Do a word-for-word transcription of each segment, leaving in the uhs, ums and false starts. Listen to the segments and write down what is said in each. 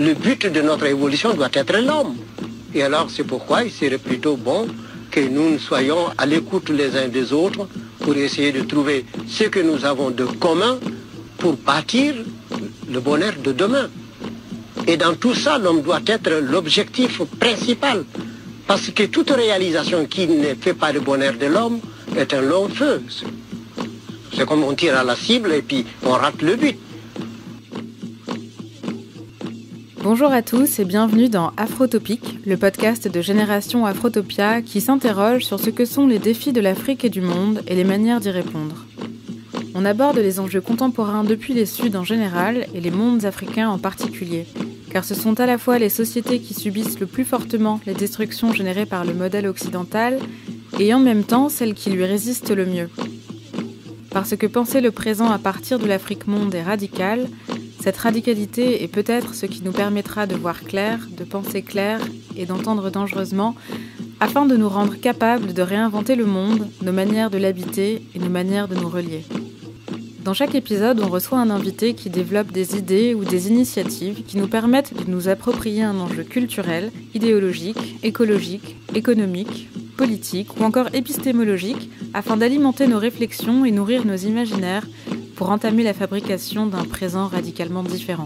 le but de notre évolution doit être l'homme. Et alors c'est pourquoi il serait plutôt bon que nous soyons à l'écoute les uns des autres pour essayer de trouver ce que nous avons de commun pour bâtir le bonheur de demain. Et dans tout ça, l'homme doit être l'objectif principal. Parce que toute réalisation qui ne fait pas le bonheur de l'homme est un long feu. C'est comme on tire à la cible et puis on rate le but. Bonjour à tous et bienvenue dans Afrotopique, le podcast de Génération Afrotopia qui s'interroge sur ce que sont les défis de l'Afrique et du monde et les manières d'y répondre. On aborde les enjeux contemporains depuis les Suds en général et les mondes africains en particulier, car ce sont à la fois les sociétés qui subissent le plus fortement les destructions générées par le modèle occidental et en même temps celles qui lui résistent le mieux. Parce que penser le présent à partir de l'Afrique-monde est radical, cette radicalité est peut-être ce qui nous permettra de voir clair, de penser clair et d'entendre dangereusement, afin de nous rendre capables de réinventer le monde, nos manières de l'habiter et nos manières de nous relier. Dans chaque épisode, on reçoit un invité qui développe des idées ou des initiatives qui nous permettent de nous approprier un enjeu culturel, idéologique, écologique, économique, politique ou encore épistémologique afin d'alimenter nos réflexions et nourrir nos imaginaires pour entamer la fabrication d'un présent radicalement différent.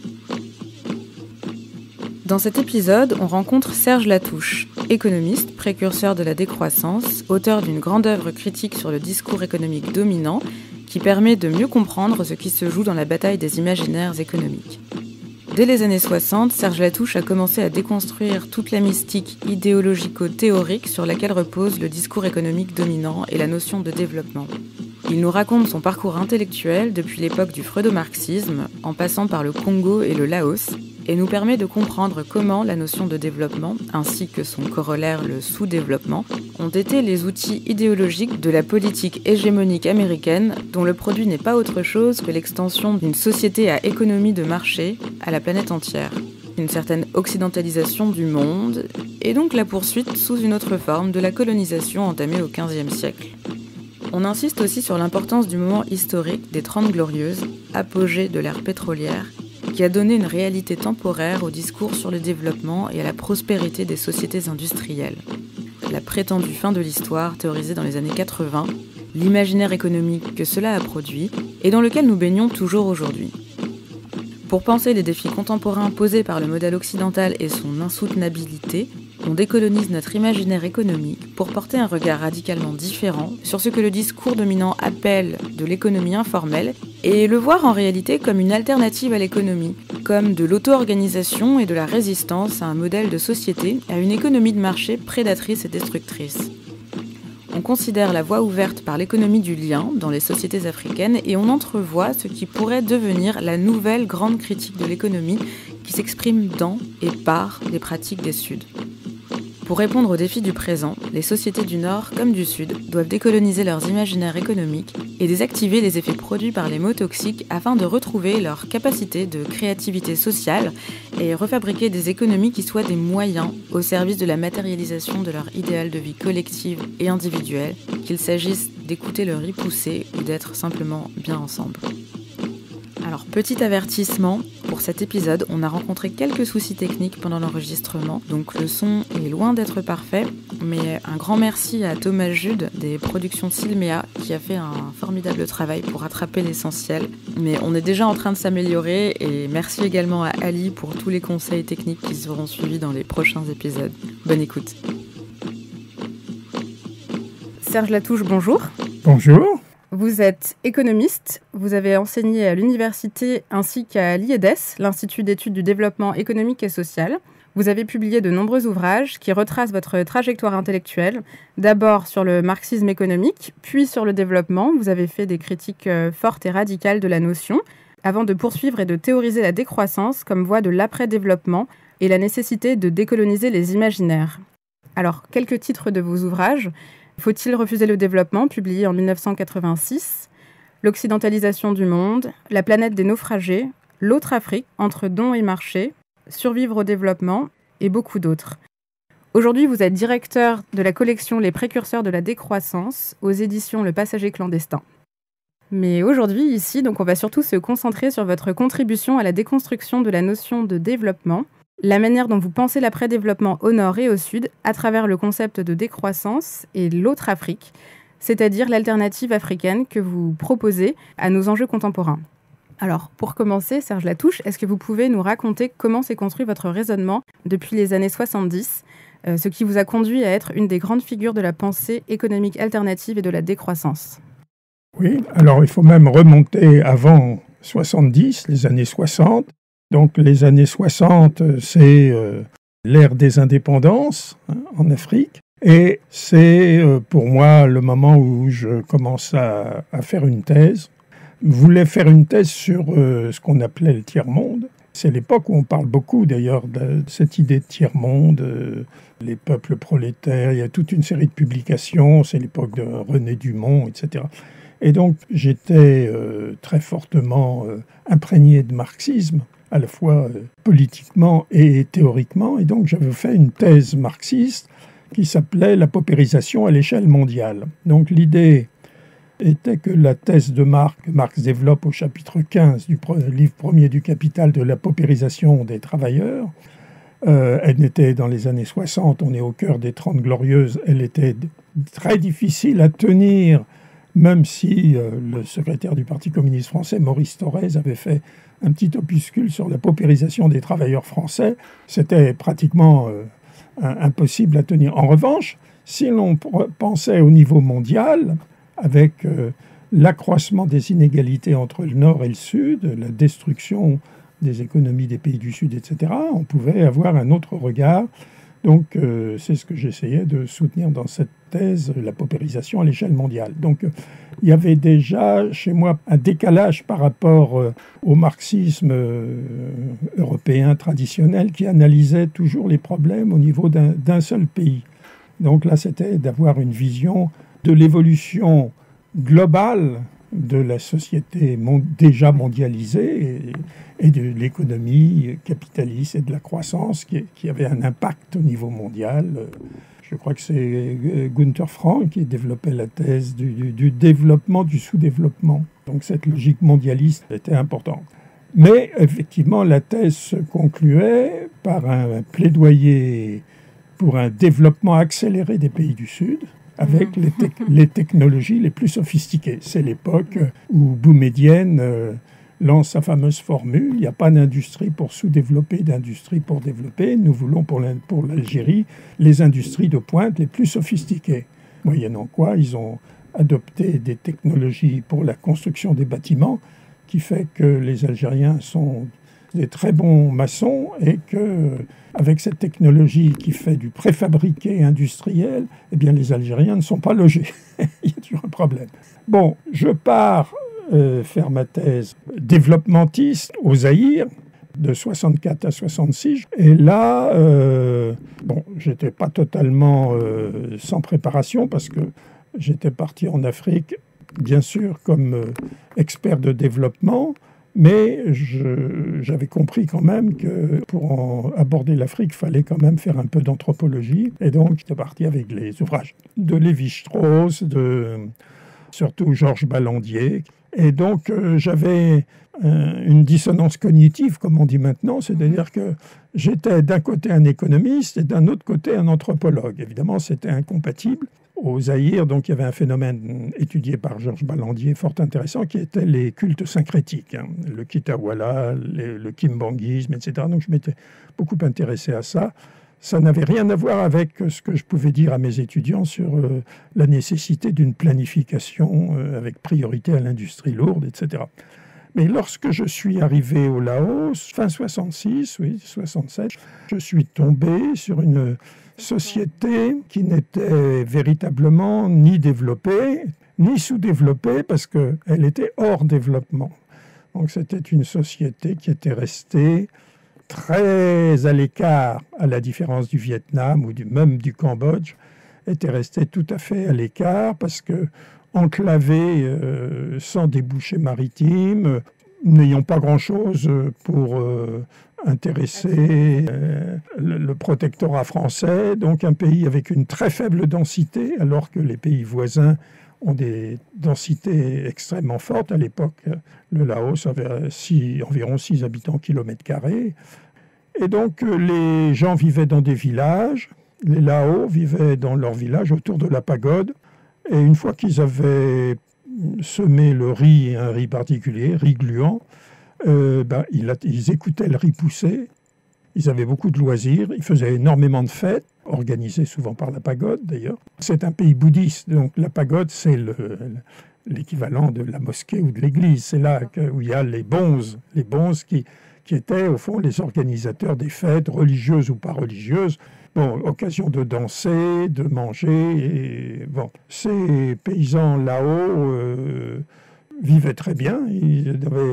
Dans cet épisode, on rencontre Serge Latouche, économiste, précurseur de la décroissance, auteur d'une grande œuvre critique sur le discours économique dominant qui permet de mieux comprendre ce qui se joue dans la bataille des imaginaires économiques. Dès les années soixante, Serge Latouche a commencé à déconstruire toute la mystique idéologico-théorique sur laquelle repose le discours économique dominant et la notion de développement. Il nous raconte son parcours intellectuel depuis l'époque du freudo-marxisme, en passant par le Congo et le Laos, et nous permet de comprendre comment la notion de développement, ainsi que son corollaire le sous-développement, ont été les outils idéologiques de la politique hégémonique américaine, dont le produit n'est pas autre chose que l'extension d'une société à économie de marché à la planète entière. Une certaine occidentalisation du monde, et donc la poursuite sous une autre forme de la colonisation entamée au quinzième siècle. On insiste aussi sur l'importance du moment historique des Trente Glorieuses, apogée de l'ère pétrolière, qui a donné une réalité temporaire au discours sur le développement et à la prospérité des sociétés industrielles. La prétendue fin de l'histoire, théorisée dans les années quatre-vingts, l'imaginaire économique que cela a produit, et dans lequel nous baignons toujours aujourd'hui. Pour penser les défis contemporains posés par le modèle occidental et son insoutenabilité, on décolonise notre imaginaire économique pour porter un regard radicalement différent sur ce que le discours dominant appelle de l'économie informelle et le voir en réalité comme une alternative à l'économie, comme de l'auto-organisation et de la résistance à un modèle de société, à une économie de marché prédatrice et destructrice. On considère la voie ouverte par l'économie du lien dans les sociétés africaines et on entrevoit ce qui pourrait devenir la nouvelle grande critique de l'économie qui s'exprime dans et par les pratiques des Suds. Pour répondre aux défis du présent, les sociétés du Nord comme du Sud doivent décoloniser leurs imaginaires économiques et désactiver les effets produits par les mots toxiques afin de retrouver leur capacité de créativité sociale et refabriquer des économies qui soient des moyens au service de la matérialisation de leur idéal de vie collective et individuelle, qu'il s'agisse d'écouter le riz pousser ou d'être simplement bien ensemble. Alors, petit avertissement, pour cet épisode, on a rencontré quelques soucis techniques pendant l'enregistrement, donc le son est loin d'être parfait, mais un grand merci à Thomas Jude des productions Silmea qui a fait un formidable travail pour rattraper l'essentiel. Mais on est déjà en train de s'améliorer et merci également à Ali pour tous les conseils techniques qui seront suivis dans les prochains épisodes. Bonne écoute. Serge Latouche, bonjour. Bonjour. Vous êtes économiste, vous avez enseigné à l'université ainsi qu'à l'I E D E S, l'Institut d'études du développement économique et social. Vous avez publié de nombreux ouvrages qui retracent votre trajectoire intellectuelle, d'abord sur le marxisme économique, puis sur le développement. Vous avez fait des critiques fortes et radicales de la notion, avant de poursuivre et de théoriser la décroissance comme voie de l'après-développement et la nécessité de décoloniser les imaginaires. Alors, quelques titres de vos ouvrages. Faut-il refuser le développement, publié en dix-neuf cent quatre-vingt-six, L'occidentalisation du monde, La planète des naufragés, L'autre Afrique, entre dons et marché, Survivre au développement et beaucoup d'autres. Aujourd'hui, vous êtes directeur de la collection Les précurseurs de la décroissance aux éditions Le Passager clandestin. Mais aujourd'hui, ici, donc on va surtout se concentrer sur votre contribution à la déconstruction de la notion de développement, la manière dont vous pensez l'après-développement au nord et au sud à travers le concept de décroissance et l'autre Afrique, c'est-à-dire l'alternative africaine que vous proposez à nos enjeux contemporains. Alors, pour commencer, Serge Latouche, est-ce que vous pouvez nous raconter comment s'est construit votre raisonnement depuis les années soixante-dix, euh, ce qui vous a conduit à être une des grandes figures de la pensée économique alternative et de la décroissance ? Oui, alors il faut même remonter avant soixante-dix, les années soixante. Donc les années soixante, c'est euh, l'ère des indépendances hein, en Afrique. Et c'est euh, pour moi le moment où je commence à, à faire une thèse. Je voulais faire une thèse sur euh, ce qu'on appelait le tiers-monde. C'est l'époque où on parle beaucoup d'ailleurs de cette idée de tiers-monde, euh, les peuples prolétaires, il y a toute une série de publications, c'est l'époque de René Dumont, et cetera. Et donc j'étais euh, très fortement euh, imprégné de marxisme, à la fois euh, politiquement et théoriquement, et donc j'avais fait une thèse marxiste qui s'appelait « La paupérisation à l'échelle mondiale ». Donc l'idée était que la thèse de Marx, que Marx développe au chapitre quinze du livre premier du Capital, de la paupérisation des travailleurs, euh, elle était dans les années soixante, on est au cœur des Trente Glorieuses, elle était très difficile à tenir, même si euh, le secrétaire du Parti communiste français, Maurice Thorez, avait fait un petit opuscule sur la paupérisation des travailleurs français, c'était pratiquement euh, impossible à tenir. En revanche, si l'on pensait au niveau mondial, avec euh, l'accroissement des inégalités entre le Nord et le Sud, la destruction des économies des pays du Sud, et cetera, on pouvait avoir un autre regard. Donc, euh, c'est ce que j'essayais de soutenir dans cette thèse, la paupérisation à l'échelle mondiale. Donc, euh, il y avait déjà chez moi un décalage par rapport euh, au marxisme euh, européen traditionnel qui analysait toujours les problèmes au niveau d'un, d'un seul pays. Donc là, c'était d'avoir une vision de l'évolution globale de la société mon- déjà mondialisée et, et de l'économie capitaliste et de la croissance qui, qui avait un impact au niveau mondial. Je crois que c'est Günther Frank qui développait la thèse du, du, du développement, du sous-développement. Donc cette logique mondialiste était importante. Mais effectivement, la thèse se concluait par un plaidoyer pour un développement accéléré des pays du Sud, avec les, te- les technologies les plus sophistiquées. C'est l'époque où Boumedienne euh, lance sa fameuse formule « Il n'y a pas d'industrie pour sous-développer, d'industrie pour développer. Nous voulons pour, l'A- pour l'Algérie les industries de pointe les plus sophistiquées. » Moyennant quoi, ils ont adopté des technologies pour la construction des bâtiments qui fait que les Algériens sont des très bons maçons et que avec cette technologie qui fait du préfabriqué industriel, eh bien les Algériens ne sont pas logés. Il y a toujours un problème. Bon, je pars euh, faire ma thèse développementiste au Zaïre, de soixante-quatre à soixante-six. Et là, euh, bon, j'étais pas totalement euh, sans préparation parce que j'étais parti en Afrique, bien sûr, comme euh, expert de développement, mais je, j'avais compris quand même que pour en aborder l'Afrique, il fallait quand même faire un peu d'anthropologie. Et donc, j'étais parti avec les ouvrages de Lévi-Strauss, de surtout Georges Ballandier. Et donc, euh, j'avais euh, une dissonance cognitive, comme on dit maintenant, c'est-à-dire que j'étais d'un côté un économiste et d'un autre côté un anthropologue. Évidemment, c'était incompatible. Au Zaïre, donc, il y avait un phénomène étudié par Georges Ballandier fort intéressant qui était les cultes syncrétiques, hein, le Kitawala, les, le kimbanguisme, et cetera. Donc, je m'étais beaucoup intéressé à ça. Ça n'avait rien à voir avec ce que je pouvais dire à mes étudiants sur euh, la nécessité d'une planification euh, avec priorité à l'industrie lourde, et cetera. Mais lorsque je suis arrivé au Laos, fin soixante-six, oui, soixante-sept, je suis tombé sur une société qui n'était véritablement ni développée, ni sous-développée, parce qu'elle était hors développement. Donc c'était une société qui était restée très à l'écart, à la différence du Vietnam ou du, même du Cambodge, était restée tout à fait à l'écart parce que enclavée, euh, sans débouchés maritimes, n'ayant pas grand-chose pour euh, intéresser euh, le, le protectorat français, donc un pays avec une très faible densité, alors que les pays voisins ont des densités extrêmement fortes. À l'époque, le Laos avait six, environ six habitants kilomètre carré. Et donc, les gens vivaient dans des villages. Les Lao vivaient dans leur village autour de la pagode. Et une fois qu'ils avaient semé le riz, un riz particulier, riz gluant, euh, ben, ils, ils écoutaient le riz pousser. Ils avaient beaucoup de loisirs. Ils faisaient énormément de fêtes, organisées souvent par la pagode d'ailleurs. C'est un pays bouddhiste, donc la pagode, c'est le, l'équivalent de la mosquée ou de l'église. C'est là que, où il y a les bonzes, les bonzes qui, qui étaient au fond les organisateurs des fêtes, religieuses ou pas religieuses. Bon, occasion de danser, de manger. Et, bon, ces paysans là-haut euh, vivaient très bien. Ils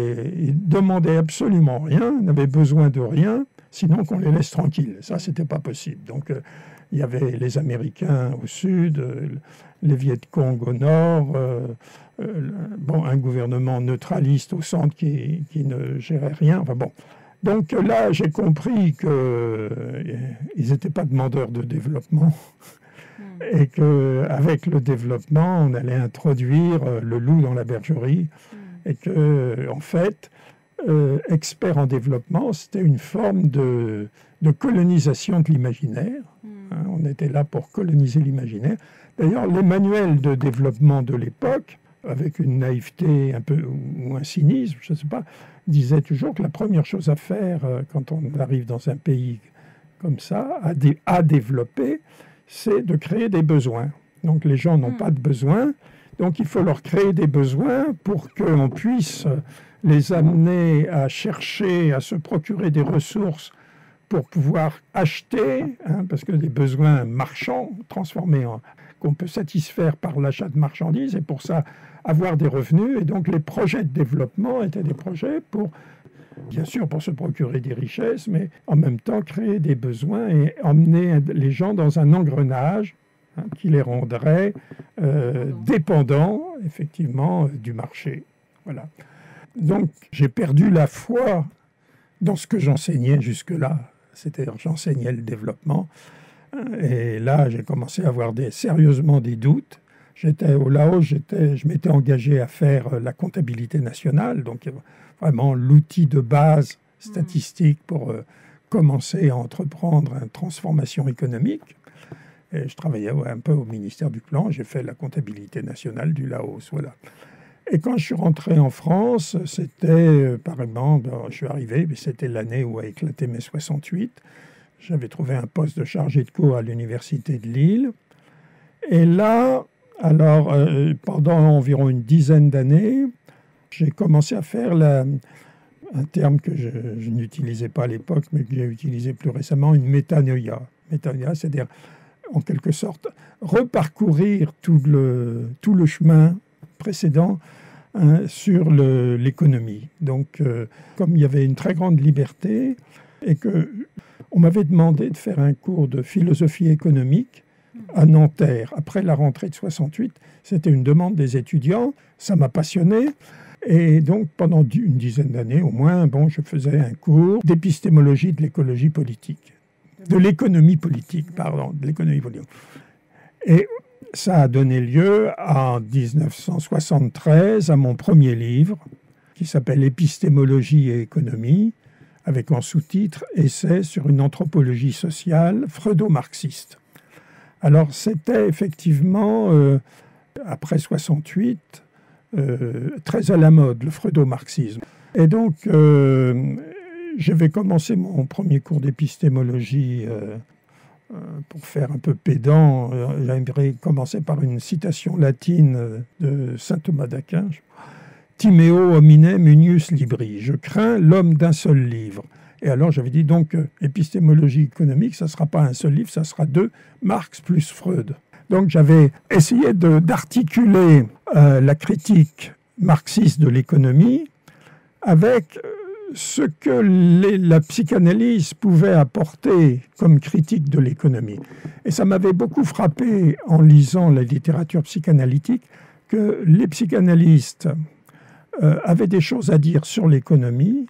ne demandaient absolument rien, n'avaient besoin de rien, sinon qu'on les laisse tranquilles. Ça, ce n'était pas possible. Donc, euh, il y avait les Américains au sud, euh, les Viet Cong au nord, euh, euh, bon, un gouvernement neutraliste au centre qui, qui ne gérait rien. Enfin bon. Donc là, j'ai compris qu'ils euh, n'étaient pas demandeurs de développement mmh. et qu'avec le développement, on allait introduire euh, le loup dans la bergerie mmh. et que, en fait, euh, expert en développement, c'était une forme de, de colonisation de l'imaginaire. Mmh. Hein, on était là pour coloniser l'imaginaire. D'ailleurs, les manuels de développement de l'époque, avec une naïveté un peu ou un cynisme, je ne sais pas, disait toujours que la première chose à faire euh, quand on arrive dans un pays comme ça, à, dé- à développer, c'est de créer des besoins. Donc les gens n'ont mmh. pas de besoins, donc il faut leur créer des besoins pour qu'on puisse les amener à chercher, à se procurer des ressources pour pouvoir acheter, hein, parce que des besoins marchands transformés en qu'on peut satisfaire par l'achat de marchandises, et pour ça, avoir des revenus. Et donc, les projets de développement étaient des projets pour, bien sûr, pour se procurer des richesses, mais en même temps, créer des besoins et emmener les gens dans un engrenage hein, qui les rendrait euh, dépendants, effectivement, du marché. Voilà. Donc, j'ai perdu la foi dans ce que j'enseignais jusque-là. C'est-à-dire, j'enseignais le développement. Et là, j'ai commencé à avoir des, sérieusement des doutes. J'étais au Laos, j'étais, je m'étais engagé à faire la comptabilité nationale, donc vraiment l'outil de base statistique pour euh, commencer à entreprendre une transformation économique. Et je travaillais ouais, un peu au ministère du Plan, j'ai fait la comptabilité nationale du Laos, voilà. Et quand je suis rentré en France, c'était, euh, par exemple, je suis arrivé, mais c'était l'année où a éclaté mai soixante-huit. J'avais trouvé un poste de chargé de cours à l'université de Lille. Et là, alors, euh, pendant environ une dizaine d'années, j'ai commencé à faire la, un terme que je, je n'utilisais pas à l'époque, mais que j'ai utilisé plus récemment, une métanoïa. Métanoïa, c'est-à-dire, en quelque sorte, reparcourir tout le, tout le chemin précédent hein, sur le, l'économie. Donc, euh, comme il y avait une très grande liberté et que on m'avait demandé de faire un cours de philosophie économique à Nanterre. Après la rentrée de soixante-huit, c'était une demande des étudiants, ça m'a passionné. Et donc, pendant une dizaine d'années au moins, bon, je faisais un cours d'épistémologie de l'écologie politique. De l'économie politique, pardon, de l'économie politique. Et ça a donné lieu, en dix-neuf cent soixante-treize, à mon premier livre, qui s'appelle « Épistémologie et économie », avec en sous-titre « Essai sur une anthropologie sociale freudo-marxiste ». Alors, c'était effectivement, euh, après soixante-huit, euh, très à la mode, le freudo-marxisme. Et donc, euh, j'avais commencé mon premier cours d'épistémologie, euh, euh, pour faire un peu pédant, euh, j'avais commencé par une citation latine de saint Thomas d'Aquin, Timeo hominem unius libri. Je crains l'homme d'un seul livre. Et alors j'avais dit donc euh, épistémologie économique, ça ne sera pas un seul livre, ça sera deux, Marx plus Freud. Donc j'avais essayé de, d'articuler euh, la critique marxiste de l'économie avec euh, ce que les, la psychanalyse pouvait apporter comme critique de l'économie. Et ça m'avait beaucoup frappé en lisant la littérature psychanalytique que les psychanalystes Euh, avait des choses à dire sur l'économie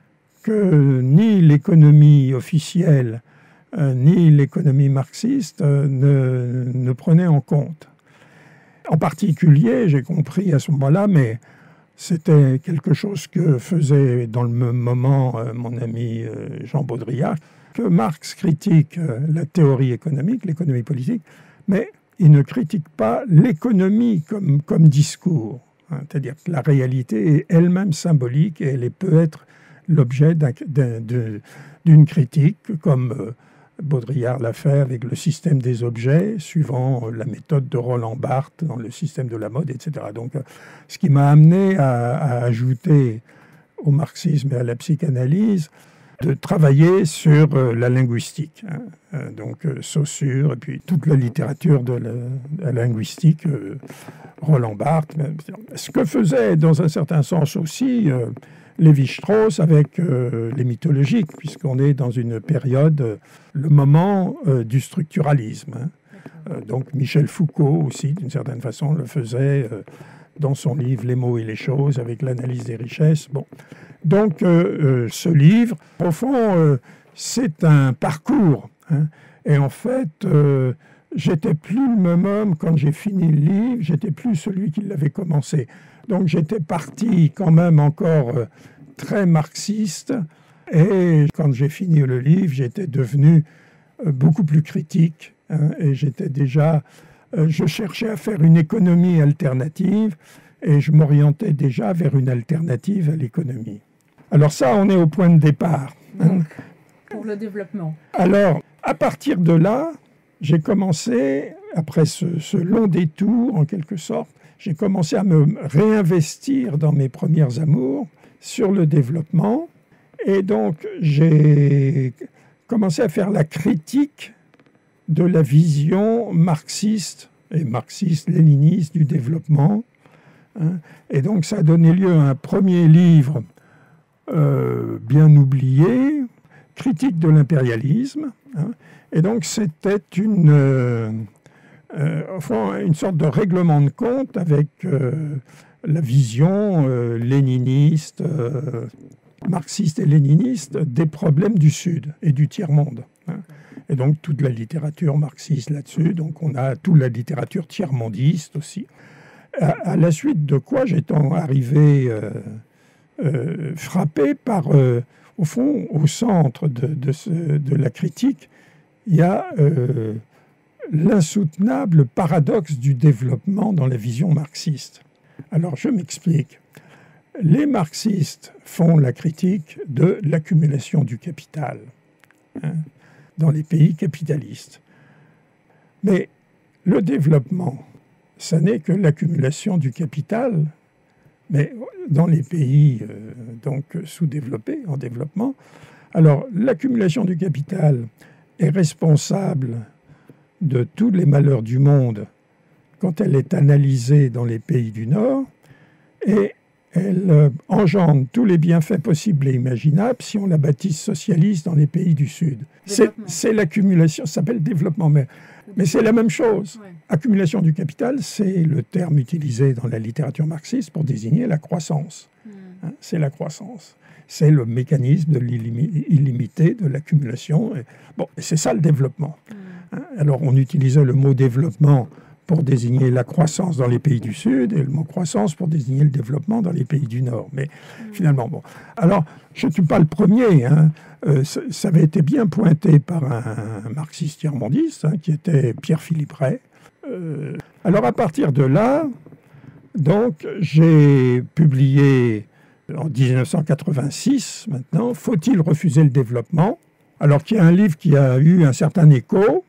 que ni l'économie officielle euh, ni l'économie marxiste euh, ne, ne prenaient en compte. En particulier, j'ai compris à ce moment-là, mais c'était quelque chose que faisait dans le même moment euh, mon ami euh, Jean Baudrillard, que Marx critique euh, la théorie économique, l'économie politique, mais il ne critique pas l'économie comme, comme discours. Hein, c'est-à-dire que la réalité est elle-même symbolique et elle peut être l'objet d'un, d'un, de, d'une critique, comme euh, Baudrillard l'a fait avec le système des objets, suivant la méthode de Roland Barthes dans le système de la mode, et cetera. Donc, euh, ce qui m'a amené à, à ajouter au marxisme et à la psychanalyse de travailler sur euh, la linguistique, hein, euh, donc euh, Saussure, et puis toute la littérature de la, de la linguistique, euh, Roland Barthes. Ce que faisait dans un certain sens aussi euh, Lévi-Strauss avec euh, les mythologiques, puisqu'on est dans une période, euh, le moment euh, du structuralisme. Hein. Euh, donc Michel Foucault aussi, d'une certaine façon, le faisait euh, dans son livre « Les mots et les choses » avec l'analyse des richesses. Bon. Donc euh, euh, ce livre, au fond, euh, c'est un parcours. Hein. Et en fait, euh, j'étais plus le même homme quand j'ai fini le livre, j'étais plus celui qui l'avait commencé. Donc j'étais parti quand même encore euh, très marxiste. Et quand j'ai fini le livre, j'étais devenu euh, beaucoup plus critique. Hein, et j'étais déjà... Euh, je cherchais à faire une économie alternative et je m'orientais déjà vers une alternative à l'économie. Alors ça, on est au point de départ. Hein. Donc, pour le développement. Alors, à partir de là, j'ai commencé, après ce, ce long détour, en quelque sorte, j'ai commencé à me réinvestir dans mes premières amours sur le développement. Et donc, j'ai commencé à faire la critique de la vision marxiste et marxiste-léniniste du développement. Hein. Et donc, ça a donné lieu à un premier livre euh, bien oublié, Critique de l'impérialisme. Hein. Et donc, c'était une... Euh, Euh, au fond, une sorte de règlement de compte avec euh, la vision euh, léniniste, euh, marxiste et léniniste des problèmes du Sud et du tiers-monde. Hein. Et donc, toute la littérature marxiste là-dessus. Donc, on a toute la littérature tiers-mondiste aussi. À, à la suite de quoi, j'étais arrivé euh, euh, frappé par, euh, au fond, au centre de, de, ce, de la critique, il y a... Euh, l'insoutenable paradoxe du développement dans la vision marxiste. Alors, je m'explique. Les marxistes font la critique de l'accumulation du capital hein, dans les pays capitalistes. Mais le développement, ça n'est que l'accumulation du capital, mais dans les pays euh, donc sous-développés, en développement. Alors, l'accumulation du capital est responsable de tous les malheurs du monde quand elle est analysée dans les pays du Nord, et elle euh, engendre tous les bienfaits possibles et imaginables si on la baptise socialiste dans les pays du Sud. C'est, c'est l'accumulation, ça s'appelle développement, mais, mais c'est la même chose. Ouais. Accumulation du capital, c'est le terme utilisé dans la littérature marxiste pour désigner la croissance. Mmh. Hein, c'est la croissance. C'est le mécanisme de l'illimité de l'accumulation. Et, bon, c'est ça le développement. Mmh. Alors, on utilisait le mot développement pour désigner la croissance dans les pays du Sud et le mot croissance pour désigner le développement dans les pays du Nord. Mais mmh. finalement, bon. Alors, je ne suis pas le premier. Hein. Euh, ça, ça avait été bien pointé par un, un marxiste tiers-mondiste hein, qui était Pierre-Philippe Ray. Euh, alors, à partir de là, donc, j'ai publié en dix-neuf cent quatre-vingt-six, maintenant, « Faut-il refuser le développement ?» Alors qu'il y a un livre qui a eu un certain écho,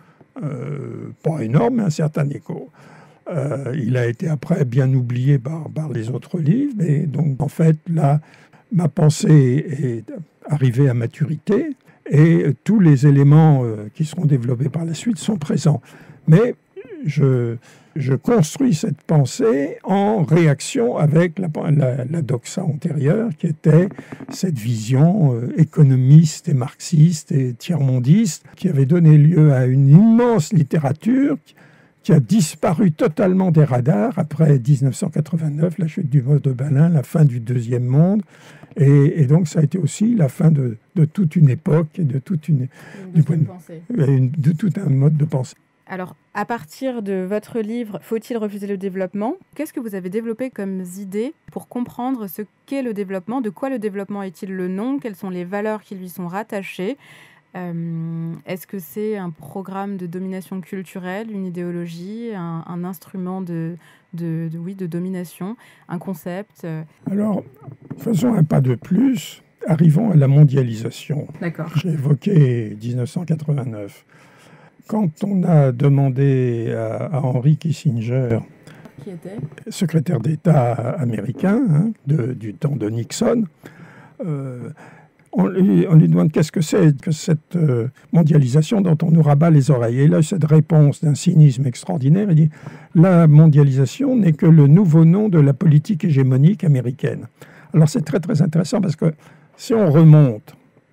euh, pas énorme, mais un certain écho. Euh, il a été après bien oublié par, par les autres livres, mais donc en fait, là, ma pensée est arrivée à maturité et tous les éléments euh, qui seront développés par la suite sont présents. Mais je, je construis cette pensée en réaction avec la, la, la doxa antérieure, qui était cette vision euh, économiste et marxiste et tiers-mondiste, qui avait donné lieu à une immense littérature qui, qui a disparu totalement des radars après dix-neuf cent quatre-vingt-neuf, la chute du mur de Berlin, la fin du Deuxième Monde. Et, et donc, ça a été aussi la fin de, de toute une époque et de, toute une, une du point de, de tout un mode de pensée. Alors, à partir de votre livre « Faut-il refuser le développement ?», qu'est-ce que vous avez développé comme idée pour comprendre ce qu'est le développement ? De quoi le développement est-il le nom ? Quelles sont les valeurs qui lui sont rattachées ? euh, Est-ce que c'est un programme de domination culturelle, une idéologie, un, un instrument de, de, de, oui, de domination, un concept ? Alors, faisons un pas de plus. Arrivons à la mondialisation. D'accord. J'ai évoqué dix-neuf cent quatre-vingt-neuf. Quand on a demandé à, à Henry Kissinger, qui était secrétaire d'État américain hein, de, du temps de Nixon, euh, on, lui, on lui demande qu'est-ce que c'est que cette euh, mondialisation dont on nous rabat les oreilles. Et là, cette réponse d'un cynisme extraordinaire, il dit « La mondialisation n'est que le nouveau nom de la politique hégémonique américaine ». Alors c'est très très intéressant parce que si on remonte,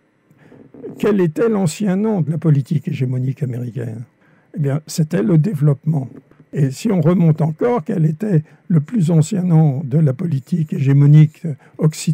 quel était l'ancien nom de la politique hégémonique américaine ? Eh bien, c'était le développement. Et si on remonte encore, quel était le plus ancien nom de la politique hégémonique occidentale ?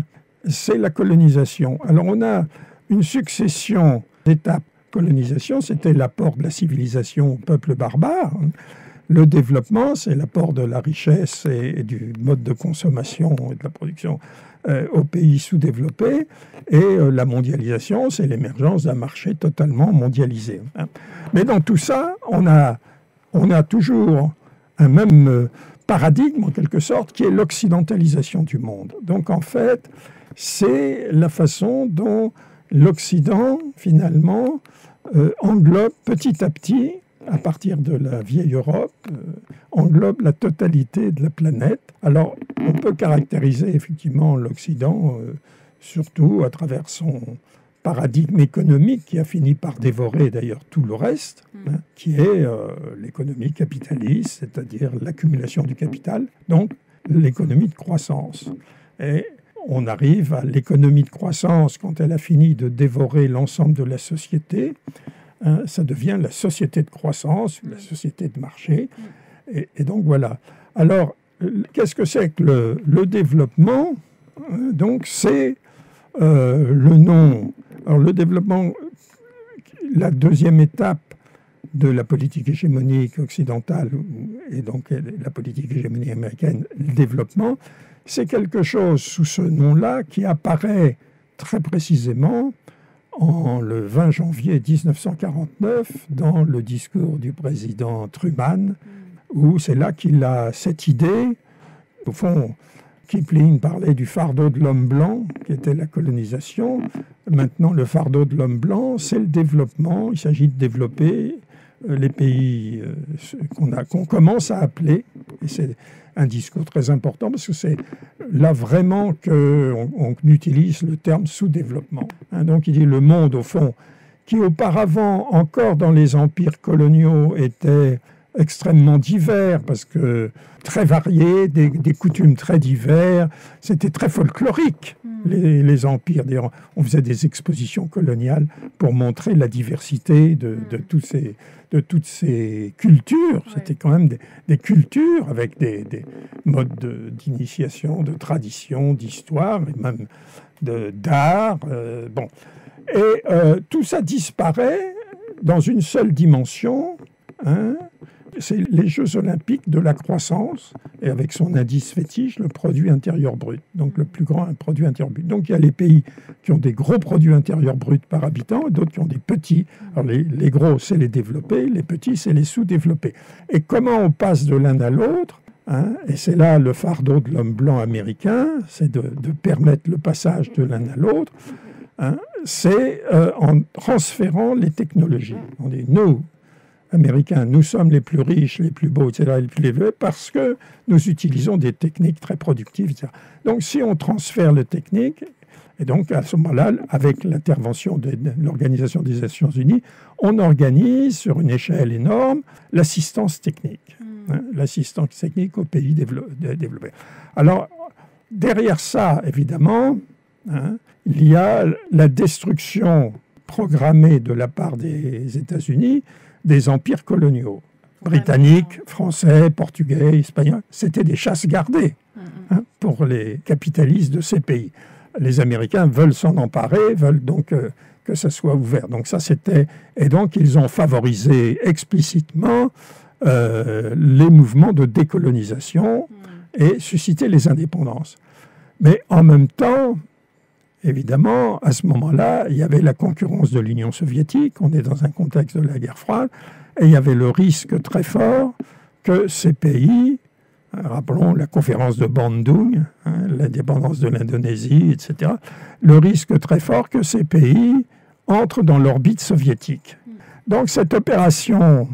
C'est la colonisation. Alors, on a une succession d'étapes. Colonisation, c'était l'apport de la civilisation au peuple barbare. Le développement, c'est l'apport de la richesse et du mode de consommation et de la production euh, aux pays sous-développés. Et euh, la mondialisation, c'est l'émergence d'un marché totalement mondialisé. Hein. Mais dans tout ça, on a, on a toujours un même euh, paradigme, en quelque sorte, qui est l'occidentalisation du monde. Donc, en fait, c'est la façon dont l'Occident, finalement, euh, englobe petit à petit, à partir de la vieille Europe, euh, englobe la totalité de la planète. Alors, on peut caractériser effectivement l'Occident, euh, surtout à travers son paradigme économique qui a fini par dévorer d'ailleurs tout le reste, mmh. hein, qui est euh, l'économie capitaliste, c'est-à-dire l'accumulation du capital, donc l'économie de croissance. Et on arrive à l'économie de croissance quand elle a fini de dévorer l'ensemble de la société. Hein, ça devient la société de croissance, la société de marché. Et, et donc voilà. Alors, qu'est-ce que c'est que le, le développement ? Donc, c'est euh, le nom. Alors, le développement, la deuxième étape de la politique hégémonique occidentale, et donc la politique hégémonique américaine, le développement, c'est quelque chose sous ce nom-là qui apparaît très précisément en le vingt janvier dix-neuf cent quarante-neuf, dans le discours du président Truman, où c'est là qu'il a cette idée. Au fond, Kipling parlait du fardeau de l'homme blanc, qui était la colonisation. Maintenant, le fardeau de l'homme blanc, c'est le développement. Il s'agit de développer les pays qu'on a, qu'on commence à appeler, et c'est un discours très important parce que c'est là vraiment qu'on on utilise le terme sous-développement. Hein, donc il dit le monde, au fond, qui auparavant, encore dans les empires coloniaux, était extrêmement divers, parce que très varié, des, des coutumes très diverses, c'était très folklorique, mmh. les, les empires. D'ailleurs, on faisait des expositions coloniales pour montrer la diversité de, mmh. de, tous ces, de toutes ces cultures. Ouais. C'était quand même des, des cultures avec des, des modes de, d'initiation, de tradition, d'histoire, et même de, d'art. Euh, bon. Et euh, tout ça disparaît dans une seule dimension, hein, c'est les Jeux olympiques de la croissance, et avec son indice fétiche, le produit intérieur brut, donc le plus grand produit intérieur brut. Donc il y a les pays qui ont des gros produits intérieurs bruts par habitant, et d'autres qui ont des petits. Alors les, les gros, c'est les développés, les petits, c'est les sous-développés. Et comment on passe de l'un à l'autre, hein, et c'est là le fardeau de l'homme blanc américain, c'est de, de permettre le passage de l'un à l'autre, hein, c'est euh, en transférant les technologies. On dit, nous, Américains, nous sommes les plus riches, les plus beaux, et cetera, les plus élevés, parce que nous utilisons des techniques très productives, et cetera. Donc, si on transfère les techniques, et donc à ce moment-là, avec l'intervention de, de l'Organisation des Nations Unies, on organise sur une échelle énorme l'assistance technique, mmh. hein, l'assistance technique aux pays dévelop- développés. Alors, derrière ça, évidemment, hein, il y a la destruction programmée de la part des États-Unis des empires coloniaux, britanniques, français, portugais, espagnols. C'était des chasses gardées hein, pour les capitalistes de ces pays. Les Américains veulent s'en emparer, veulent donc euh, que ça soit ouvert. Donc ça, c'était... Et donc, ils ont favorisé explicitement euh, les mouvements de décolonisation et suscité les indépendances. Mais en même temps, évidemment, à ce moment-là, il y avait la concurrence de l'Union soviétique, on est dans un contexte de la guerre froide, et il y avait le risque très fort que ces pays, rappelons la conférence de Bandung, hein, l'indépendance de l'Indonésie, et cetera, le risque très fort que ces pays entrent dans l'orbite soviétique. Donc cette opération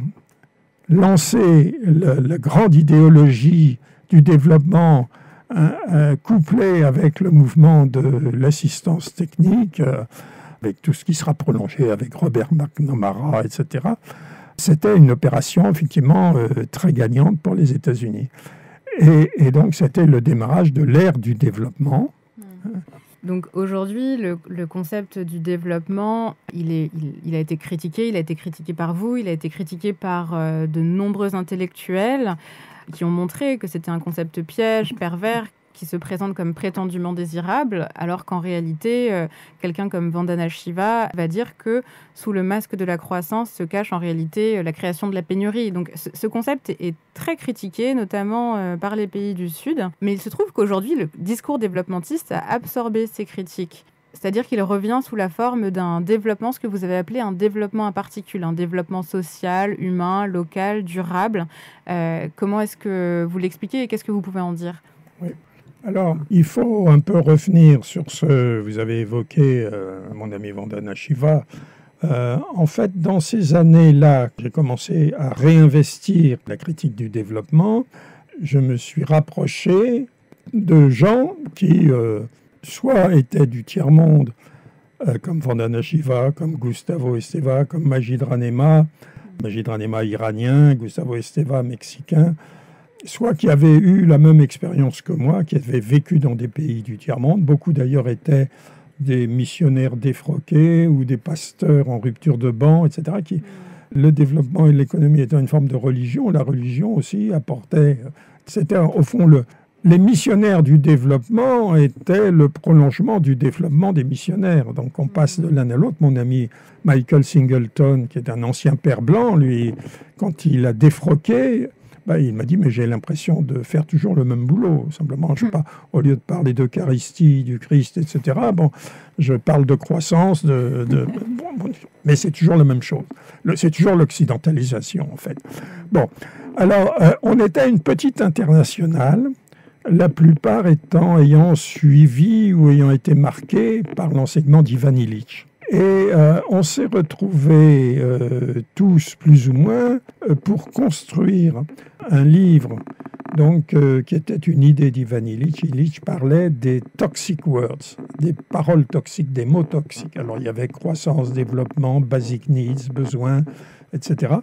lancer le, la grande idéologie du développement hein, euh, couplée avec le mouvement de l'assistance technique, euh, avec tout ce qui sera prolongé avec Robert McNamara, et cetera, c'était une opération effectivement euh, très gagnante pour les États-Unis. Et, et donc c'était le démarrage de l'ère du développement. Mmh. Donc aujourd'hui, le, le concept du développement, il, est, il, il a été critiqué, il a été critiqué par vous, il a été critiqué par euh, de nombreux intellectuels qui ont montré que c'était un concept piège, pervers, qui se présente comme prétendument désirable, alors qu'en réalité, euh, quelqu'un comme Vandana Shiva va dire que sous le masque de la croissance se cache en réalité euh, la création de la pénurie. Donc ce, ce concept est, est très critiqué, notamment euh, par les pays du Sud. Mais il se trouve qu'aujourd'hui, le discours développementiste a absorbé ces critiques. C'est-à-dire qu'il revient sous la forme d'un développement, ce que vous avez appelé un développement à particules, un développement social, humain, local, durable. Euh, comment est-ce que vous l'expliquez et qu'est-ce que vous pouvez en dire ? Oui. Alors, il faut un peu revenir sur ce, vous avez évoqué euh, mon ami Vandana Shiva. Euh, en fait, dans ces années-là, j'ai commencé à réinvestir la critique du développement. Je me suis rapproché de gens qui, euh, soit étaient du tiers-monde, euh, comme Vandana Shiva, comme Gustavo Esteva, comme Majid Ranema, Majid Ranema iranien, Gustavo Esteva mexicain, soit qui avaient eu la même expérience que moi, qui avaient vécu dans des pays du tiers-monde. Beaucoup d'ailleurs étaient des missionnaires défroqués ou des pasteurs en rupture de banc, et cetera. Qui, le développement et l'économie étant une forme de religion, la religion aussi apportait... C'était au fond le... Les missionnaires du développement étaient le prolongement du développement des missionnaires. Donc on passe de l'un à l'autre. Mon ami Michael Singleton, qui est un ancien père blanc, lui, quand il a défroqué... Ben, il m'a dit, mais j'ai l'impression de faire toujours le même boulot. Simplement, je sais pas, au lieu de parler d'Eucharistie, du Christ, et cetera, bon, je parle de croissance, de, de bon, bon, mais c'est toujours la même chose. Le, c'est toujours l'occidentalisation, en fait. Bon, alors, euh, on était une petite internationale, la plupart étant ayant suivi ou ayant été marqués par l'enseignement d'Ivan Illich. Et euh, on s'est retrouvés euh, tous, plus ou moins, euh, pour construire un livre donc, euh, qui était une idée d'Ivan Illich. Illich parlait des toxic words, des paroles toxiques, des mots toxiques. Alors il y avait croissance, développement, basic needs, besoins, et cetera.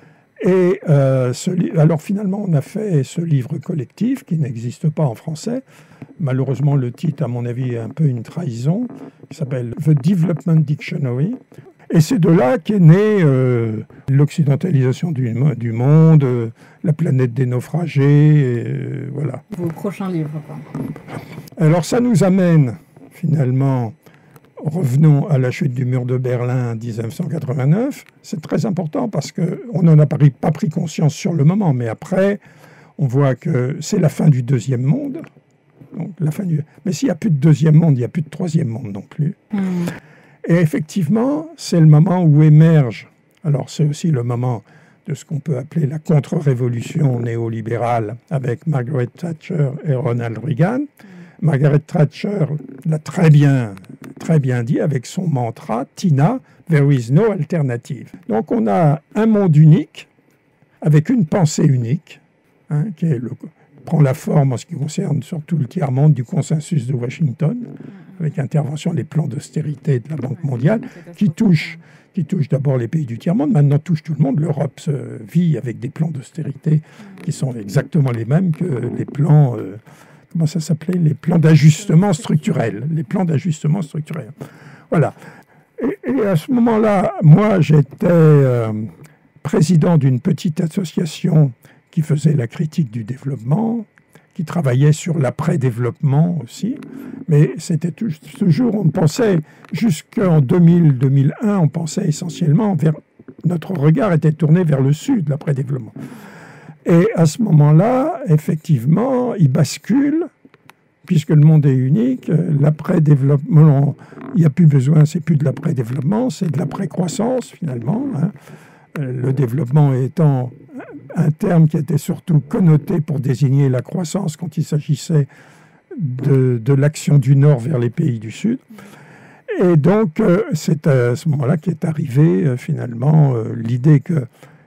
Et euh, ce li- alors finalement, on a fait ce livre collectif qui n'existe pas en français. Malheureusement, le titre, à mon avis, est un peu une trahison, qui s'appelle The Development Dictionary. Et c'est de là qu'est née euh, l'occidentalisation du, du monde, euh, la planète des naufragés, et, euh, voilà. Vos prochains livres, quoi. Alors ça nous amène, finalement, revenons à la chute du mur de Berlin en dix-neuf cent quatre-vingt-neuf. C'est très important parce qu'on n'en a pas pris conscience sur le moment, mais après, on voit que c'est la fin du deuxième monde. Donc, la fin du... Mais s'il n'y a plus de deuxième monde, il n'y a plus de troisième monde non plus. Mmh. Et effectivement, c'est le moment où émerge, alors c'est aussi le moment de ce qu'on peut appeler la contre-révolution néolibérale avec Margaret Thatcher et Ronald Reagan. Mmh. Margaret Thatcher l'a très bien, très bien dit avec son mantra « Tina, there is no alternative ». Donc on a un monde unique, avec une pensée unique, hein, qui est le... prend la forme en ce qui concerne surtout le tiers-monde du consensus de Washington, avec intervention des plans d'austérité de la Banque mondiale, qui touchent qui touche d'abord les pays du tiers-monde, maintenant touche tout le monde. L'Europe se vit avec des plans d'austérité qui sont exactement les mêmes que les plans, euh, comment ça s'appelait, les plans d'ajustement structurel, les plans d'ajustement structurel. Voilà. Et, et à ce moment-là, moi, j'étais euh, président d'une petite association qui faisait la critique du développement, qui travaillait sur l'après-développement aussi. Mais c'était toujours, on pensait, jusqu'en deux mille, deux mille un, on pensait essentiellement vers, notre regard était tourné vers le sud, l'après-développement. Et à ce moment-là, effectivement, il bascule, puisque le monde est unique, l'après-développement, il n'y a plus besoin, c'est plus de l'après-développement, c'est de l'après-croissance finalement, hein. Le développement étant un terme qui était surtout connoté pour désigner la croissance quand il s'agissait de, de l'action du Nord vers les pays du Sud. Et donc, euh, c'est à ce moment-là qu'est arrivée euh, finalement euh, l'idée que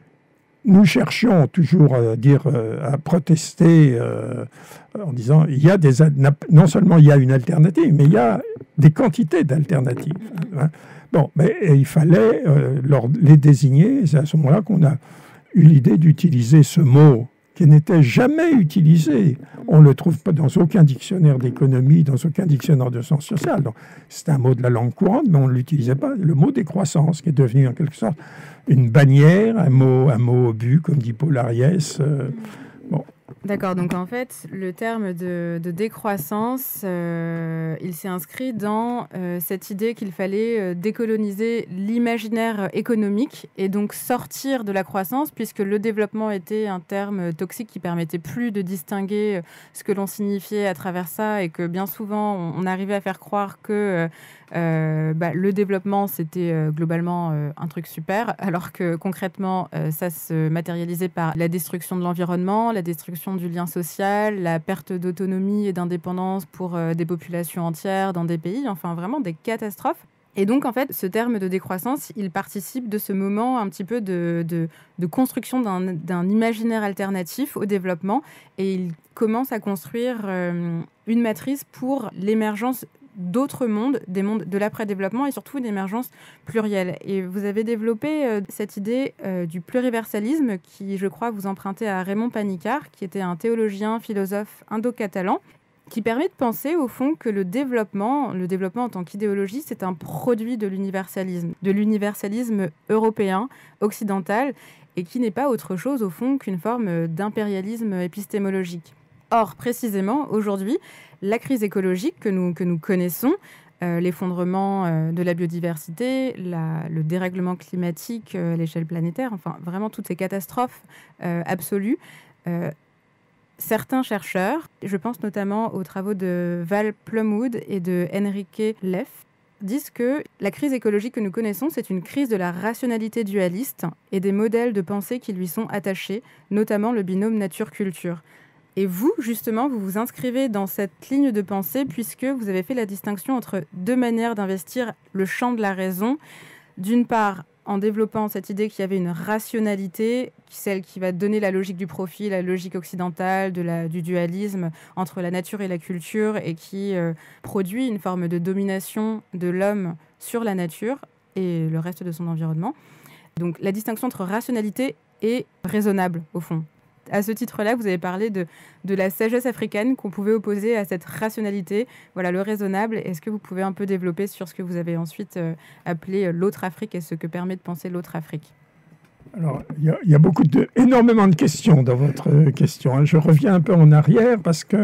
nous cherchions toujours à dire, euh, à protester euh, en disant il y a des, non seulement il y a une alternative, mais il y a des quantités d'alternatives. Hein. Bon, mais il fallait euh, leur, les désigner. C'est à ce moment-là qu'on a eu l'idée d'utiliser ce mot qui n'était jamais utilisé. On ne le trouve pas dans aucun dictionnaire d'économie, dans aucun dictionnaire de sciences sociales. Donc, c'est un mot de la langue courante, mais on ne l'utilisait pas. Le mot décroissance, qui est devenu en quelque sorte une bannière, un mot, un mot obus, comme dit Paul Ariès. Euh, bon. D'accord, donc en fait, le terme de, de décroissance, euh, il s'est inscrit dans euh, cette idée qu'il fallait euh, décoloniser l'imaginaire économique et donc sortir de la croissance, puisque le développement était un terme toxique qui permettait plus de distinguer ce que l'on signifiait à travers ça, et que bien souvent, on, on arrivait à faire croire que euh, bah, le développement, c'était euh, globalement euh, un truc super, alors que concrètement, euh, ça se matérialisait par la destruction de l'environnement, la destruction du lien social, la perte d'autonomie et d'indépendance pour euh, des populations entières dans des pays, enfin vraiment des catastrophes. Et donc, en fait, ce terme de décroissance, il participe de ce moment un petit peu de, de, de construction d'un, d'un imaginaire alternatif au développement, et il commence à construire euh, une matrice pour l'émergence d'autres mondes, des mondes de l'après-développement, et surtout une émergence plurielle. Et vous avez développé euh, cette idée euh, du pluriversalisme qui, je crois, vous empruntez à Raymond Panicart, qui était un théologien, philosophe indo-catalan, qui permet de penser, au fond, que le développement, le développement en tant qu'idéologie, c'est un produit de l'universalisme, de l'universalisme européen, occidental, et qui n'est pas autre chose, au fond, qu'une forme d'impérialisme épistémologique. Or, précisément, aujourd'hui, la crise écologique que nous, que nous connaissons, euh, l'effondrement euh, de la biodiversité, la, le dérèglement climatique euh, à l'échelle planétaire, enfin vraiment toutes ces catastrophes euh, absolues, euh, certains chercheurs, je pense notamment aux travaux de Val Plumwood et de Enrique Leff, disent que la crise écologique que nous connaissons, c'est une crise de la rationalité dualiste et des modèles de pensée qui lui sont attachés, notamment le binôme nature-culture. Et vous, justement, vous vous inscrivez dans cette ligne de pensée puisque vous avez fait la distinction entre deux manières d'investir le champ de la raison. D'une part, en développant cette idée qu'il y avait une rationalité, celle qui va donner la logique du profit, la logique occidentale, de la, du dualisme entre la nature et la culture, et qui euh, produit une forme de domination de l'homme sur la nature et le reste de son environnement. Donc la distinction entre rationalité et raisonnable, au fond. À ce titre-là, vous avez parlé de, de la sagesse africaine qu'on pouvait opposer à cette rationalité, voilà, le raisonnable. Est-ce que vous pouvez un peu développer sur ce que vous avez ensuite euh, appelé l'autre Afrique et ce que permet de penser l'autre Afrique? Alors, il y a, y a beaucoup de, énormément de questions dans votre question. Je reviens un peu en arrière parce que,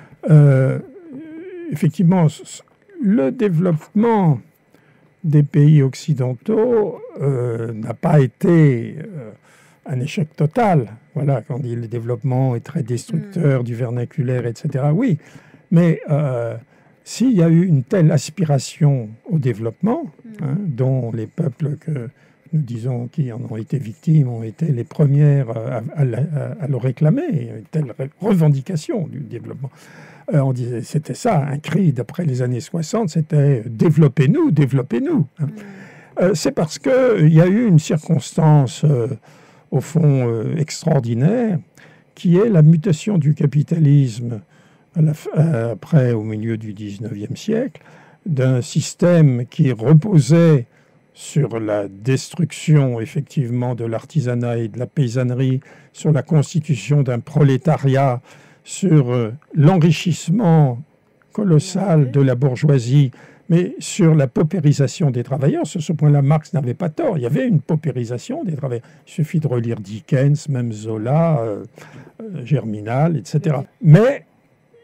euh, effectivement, le développement des pays occidentaux euh, n'a pas été euh, un échec total. Voilà, quand on dit le développement est très destructeur mmh. du vernaculaire, et cetera. Oui, mais euh, s'il y a eu une telle aspiration au développement, mmh. hein, dont les peuples que nous disons qui en ont été victimes ont été les premières à, à, à, à le réclamer, une telle revendication du développement. Euh, on disait, c'était ça, un cri d'après les années soixante, c'était « développez-nous, développez-nous hein. ». Euh, c'est parce qu'il y a eu une circonstance... Euh, au fond euh, extraordinaire, qui est la mutation du capitalisme à la, à, après, au milieu du dix-neuvième siècle, d'un système qui reposait sur la destruction, effectivement, de l'artisanat et de la paysannerie, sur la constitution d'un prolétariat, sur euh, l'enrichissement colossal de la bourgeoisie, mais sur la paupérisation des travailleurs. Sur ce point-là, Marx n'avait pas tort. Il y avait une paupérisation des travailleurs. Il suffit de relire Dickens, même Zola, euh, euh, Germinal, et cetera. Mais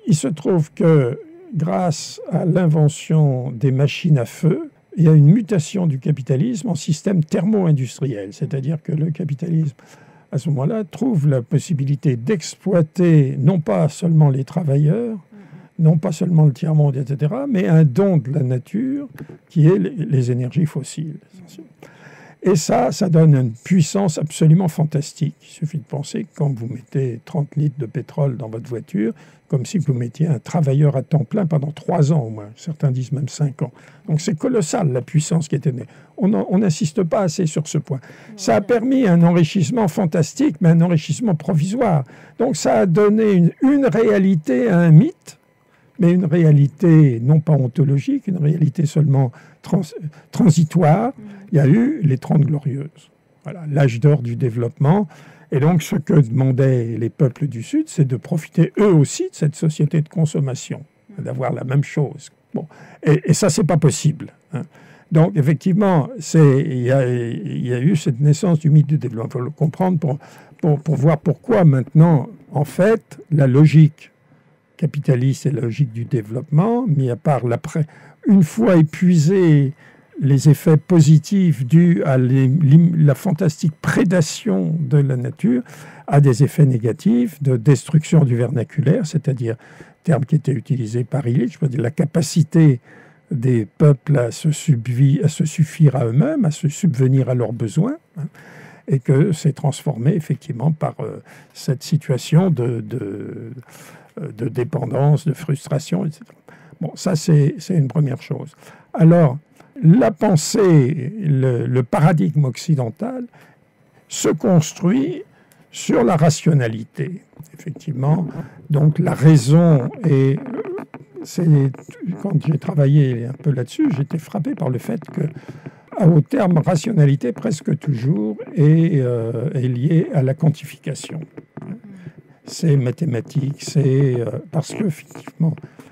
il se trouve que grâce à l'invention des machines à feu, il y a une mutation du capitalisme en système thermo-industriel. C'est-à-dire que le capitalisme, à ce moment-là, trouve la possibilité d'exploiter non pas seulement les travailleurs, non pas seulement le tiers-monde, et cetera, mais un don de la nature qui est les énergies fossiles. Et ça, ça donne une puissance absolument fantastique. Il suffit de penser que quand vous mettez trente litres de pétrole dans votre voiture, comme si vous mettiez un travailleur à temps plein pendant trois ans au moins. Certains disent même cinq ans. Donc c'est colossal la puissance qui était née. On n'insiste pas assez sur ce point. Ça a permis un enrichissement fantastique, mais un enrichissement provisoire. Donc ça a donné une, une réalité à un mythe, mais une réalité non pas ontologique, une réalité seulement trans, transitoire. Il y a eu les Trente Glorieuses, voilà, l'âge d'or du développement. Et donc, ce que demandaient les peuples du Sud, c'est de profiter eux aussi de cette société de consommation, d'avoir la même chose. Bon. Et, et ça, c'est pas possible. Hein. Donc, effectivement, il y, y a eu cette naissance du mythe du développement. Il faut le comprendre pour, pour, pour voir pourquoi maintenant, en fait, la logique capitaliste et la logique du développement, mis à part l'après, une fois épuisé les effets positifs dus à les, la fantastique prédation de la nature, a des effets négatifs de destruction du vernaculaire, c'est-à-dire, terme qui était utilisé par Illich, je veux dire la capacité des peuples à se, subvi, à se suffire à eux-mêmes, à se subvenir à leurs besoins, hein, et que c'est transformé effectivement par euh, cette situation de, de, de dépendance, de frustration, et cetera. Bon, ça c'est une première chose. Alors, la pensée, le, le paradigme occidental se construit sur la rationalité, effectivement. Donc la raison, et quand j'ai travaillé un peu là-dessus, j'étais frappé par le fait que, au terme rationalité, presque toujours est, euh, est lié à la quantification. C'est mathématique, c'est euh, parce que effectivement,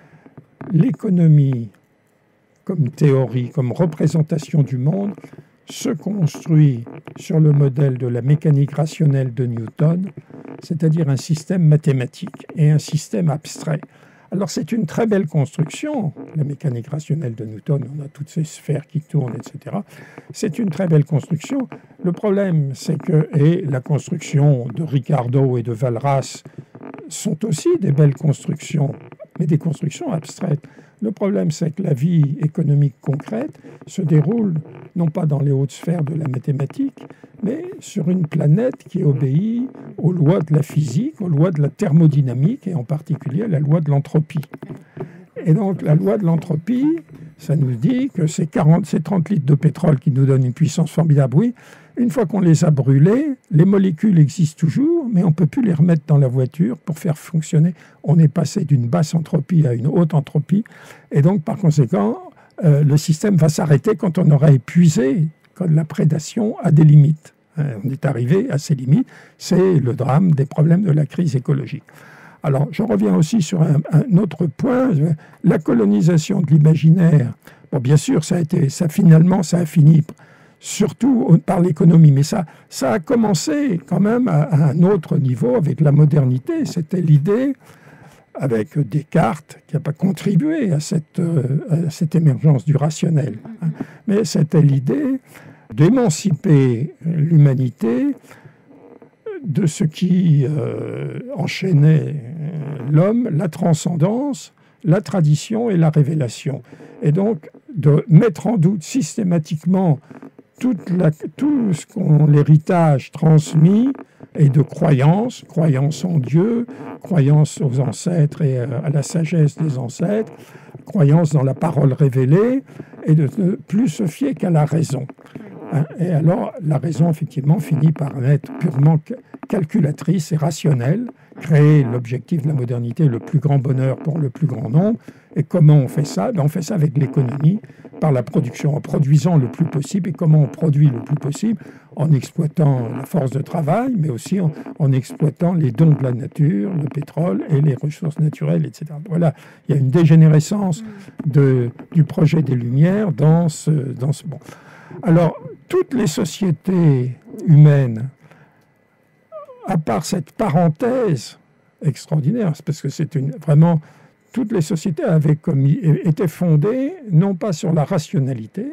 l'économie comme théorie, comme représentation du monde, se construit sur le modèle de la mécanique rationnelle de Newton, c'est-à-dire un système mathématique et un système abstrait. Alors c'est une très belle construction, la mécanique rationnelle de Newton, on a toutes ces sphères qui tournent, et cetera. C'est une très belle construction. Le problème, c'est que, et la construction de Ricardo et de Walras sont aussi des belles constructions, mais des constructions abstraites. Le problème, c'est que la vie économique concrète se déroule non pas dans les hautes sphères de la mathématique, mais sur une planète qui obéit aux lois de la physique, aux lois de la thermodynamique, et en particulier à la loi de l'entropie. Et donc, la loi de l'entropie, ça nous dit que ces, quarante, ces trente litres de pétrole qui nous donnent une puissance formidable, oui, une fois qu'on les a brûlés, les molécules existent toujours, mais on ne peut plus les remettre dans la voiture pour faire fonctionner. On est passé d'une basse entropie à une haute entropie. Et donc, par conséquent, euh, le système va s'arrêter quand on aura épuisé, quand la prédation a des limites. Euh, on est arrivé à ces limites. C'est le drame des problèmes de la crise écologique. Alors, je reviens aussi sur un, un autre point, la colonisation de l'imaginaire. Bon, bien sûr, ça a été, ça finalement, ça a fini surtout par l'économie, mais ça, ça a commencé quand même à, à un autre niveau avec la modernité. C'était l'idée, avec Descartes, qui n'a pas contribué à cette, à cette émergence du rationnel, hein, mais c'était l'idée d'émanciper l'humanité de ce qui euh, enchaînait l'homme, la transcendance, la tradition et la révélation. Et donc, de mettre en doute systématiquement toute la, tout ce qu'on, l'héritage transmis et de croyances, croyances en Dieu, croyances aux ancêtres et à la sagesse des ancêtres, croyances dans la parole révélée, et de ne plus se fier qu'à la raison. Et alors, la raison, effectivement, finit par être purement calculatrice et rationnelle, créer l'objectif de la modernité, le plus grand bonheur pour le plus grand nombre. Et comment on fait ça? Ben, on fait ça avec l'économie, par la production, en produisant le plus possible. Et comment on produit le plus possible? En exploitant la force de travail, mais aussi en, en exploitant les dons de la nature, le pétrole et les ressources naturelles, et cetera. Voilà, il y a une dégénérescence de, du projet des Lumières dans ce... Dans ce bon. Alors, toutes les sociétés humaines, à part cette parenthèse extraordinaire, parce que c'est une, vraiment, toutes les sociétés avaient commis, étaient fondées non pas sur la rationalité,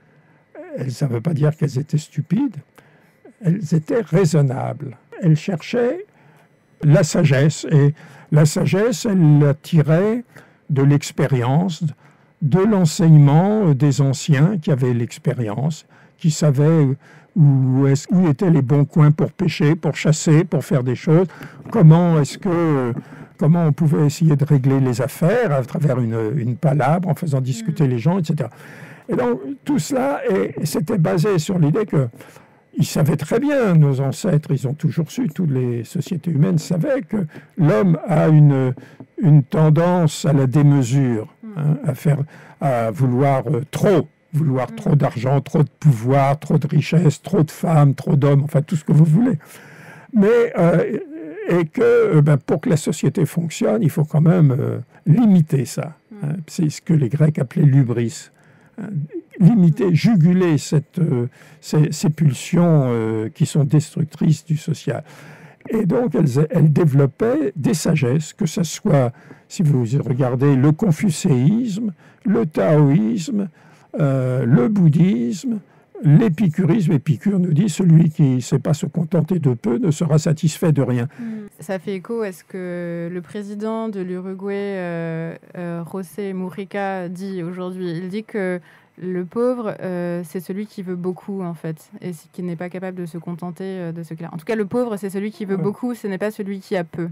ça ne veut pas dire qu'elles étaient stupides, elles étaient raisonnables. Elles cherchaient la sagesse, et la sagesse, elle la tirait de l'expérience, de l'enseignement des anciens qui avaient l'expérience, qui savaient où, est-ce, où étaient les bons coins pour pêcher, pour chasser, pour faire des choses, comment est-ce que... comment on pouvait essayer de régler les affaires à travers une, une palabre, en faisant discuter les gens, et cetera. Et donc, tout cela, et, c'était basé sur l'idée que ils savaient très bien, nos ancêtres, ils ont toujours su, toutes les sociétés humaines savaient que l'homme a une, une tendance à la démesure, hein, à, faire, à vouloir euh, trop, vouloir trop d'argent, trop de pouvoir, trop de richesse, trop de femmes, trop d'hommes, enfin tout ce que vous voulez. Mais... Euh, et que ben, pour que la société fonctionne, il faut quand même euh, limiter ça. Hein. C'est ce que les Grecs appelaient l'hubris. Hein. Limiter, juguler cette, euh, ces, ces pulsions euh, qui sont destructrices du social. Et donc, elles, elles développaient des sagesses, que ce soit, si vous regardez, le confucéisme, le taoïsme, euh, le bouddhisme, l'épicurisme. Épicure nous dit « celui qui ne sait pas se contenter de peu ne sera satisfait de rien ». Ça fait écho à ce que le président de l'Uruguay, euh, euh, José Mujica, dit aujourd'hui. Il dit que le pauvre, euh, c'est celui qui veut beaucoup, en fait, et qui n'est pas capable de se contenter de ce qu'il a. En tout cas, le pauvre, c'est celui qui veut ouais. beaucoup, ce n'est pas celui qui a peu.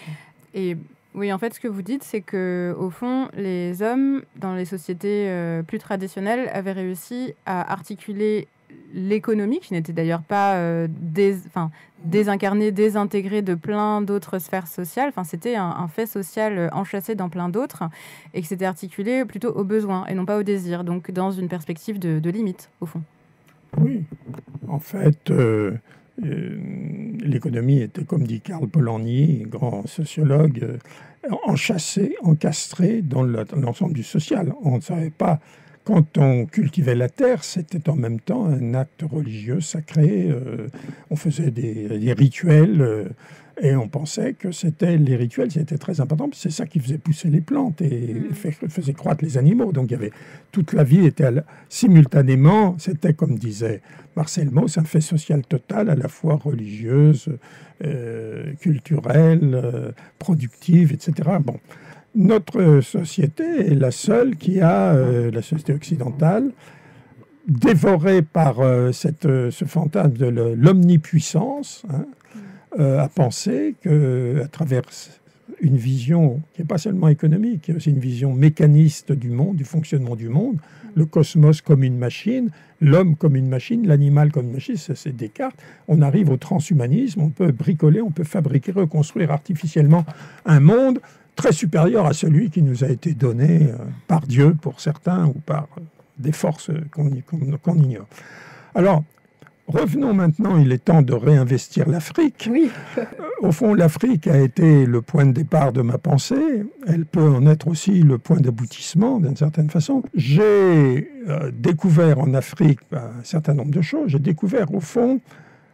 Et oui, en fait, ce que vous dites, c'est que au fond, les hommes, dans les sociétés euh, plus traditionnelles, avaient réussi à articuler l'économie, qui n'était d'ailleurs pas euh, dés, enfin, désincarnée, désintégrée de plein d'autres sphères sociales. Enfin, c'était un, un fait social enchâssé dans plein d'autres, et que c'était articulé plutôt aux besoins et non pas aux désirs. Donc, dans une perspective de, de limite, au fond. Oui, en fait... Euh... Euh, l'économie était, comme dit Karl Polanyi, grand sociologue, euh, enchâssée, encastrée dans, le, dans l'ensemble du social. On ne savait pas, quand on cultivait la terre, c'était en même temps un acte religieux sacré. Euh, on faisait des, des rituels euh, et on pensait que c'était, les rituels, c'était très important. C'est ça qui faisait pousser les plantes et mmh. fait, faisait croître les animaux. Donc il y avait, toute la vie était à la, simultanément, c'était comme disait Marcel Mauss, un fait social total, à la fois religieuse, euh, culturelle, euh, productive, et cetera. Bon, notre société est la seule qui a, euh, la société occidentale, dévorée par euh, cette, ce fantasme de l'omnipuissance, hein, euh, à penser qu'à travers une vision qui n'est pas seulement économique, qui est aussi une vision mécaniste du monde, du fonctionnement du monde, le cosmos comme une machine, l'homme comme une machine, l'animal comme une machine, ça c'est Descartes. On arrive au transhumanisme, on peut bricoler, on peut fabriquer, reconstruire artificiellement un monde très supérieur à celui qui nous a été donné euh, par Dieu pour certains ou par euh, des forces qu'on, qu'on, qu'on ignore. Alors, revenons maintenant, il est temps de réinvestir l'Afrique. Oui. euh, au fond, l'Afrique a été le point de départ de ma pensée. Elle peut en être aussi le point d'aboutissement, d'une certaine façon. J'ai euh, découvert en Afrique un certain nombre de choses. J'ai découvert, au fond,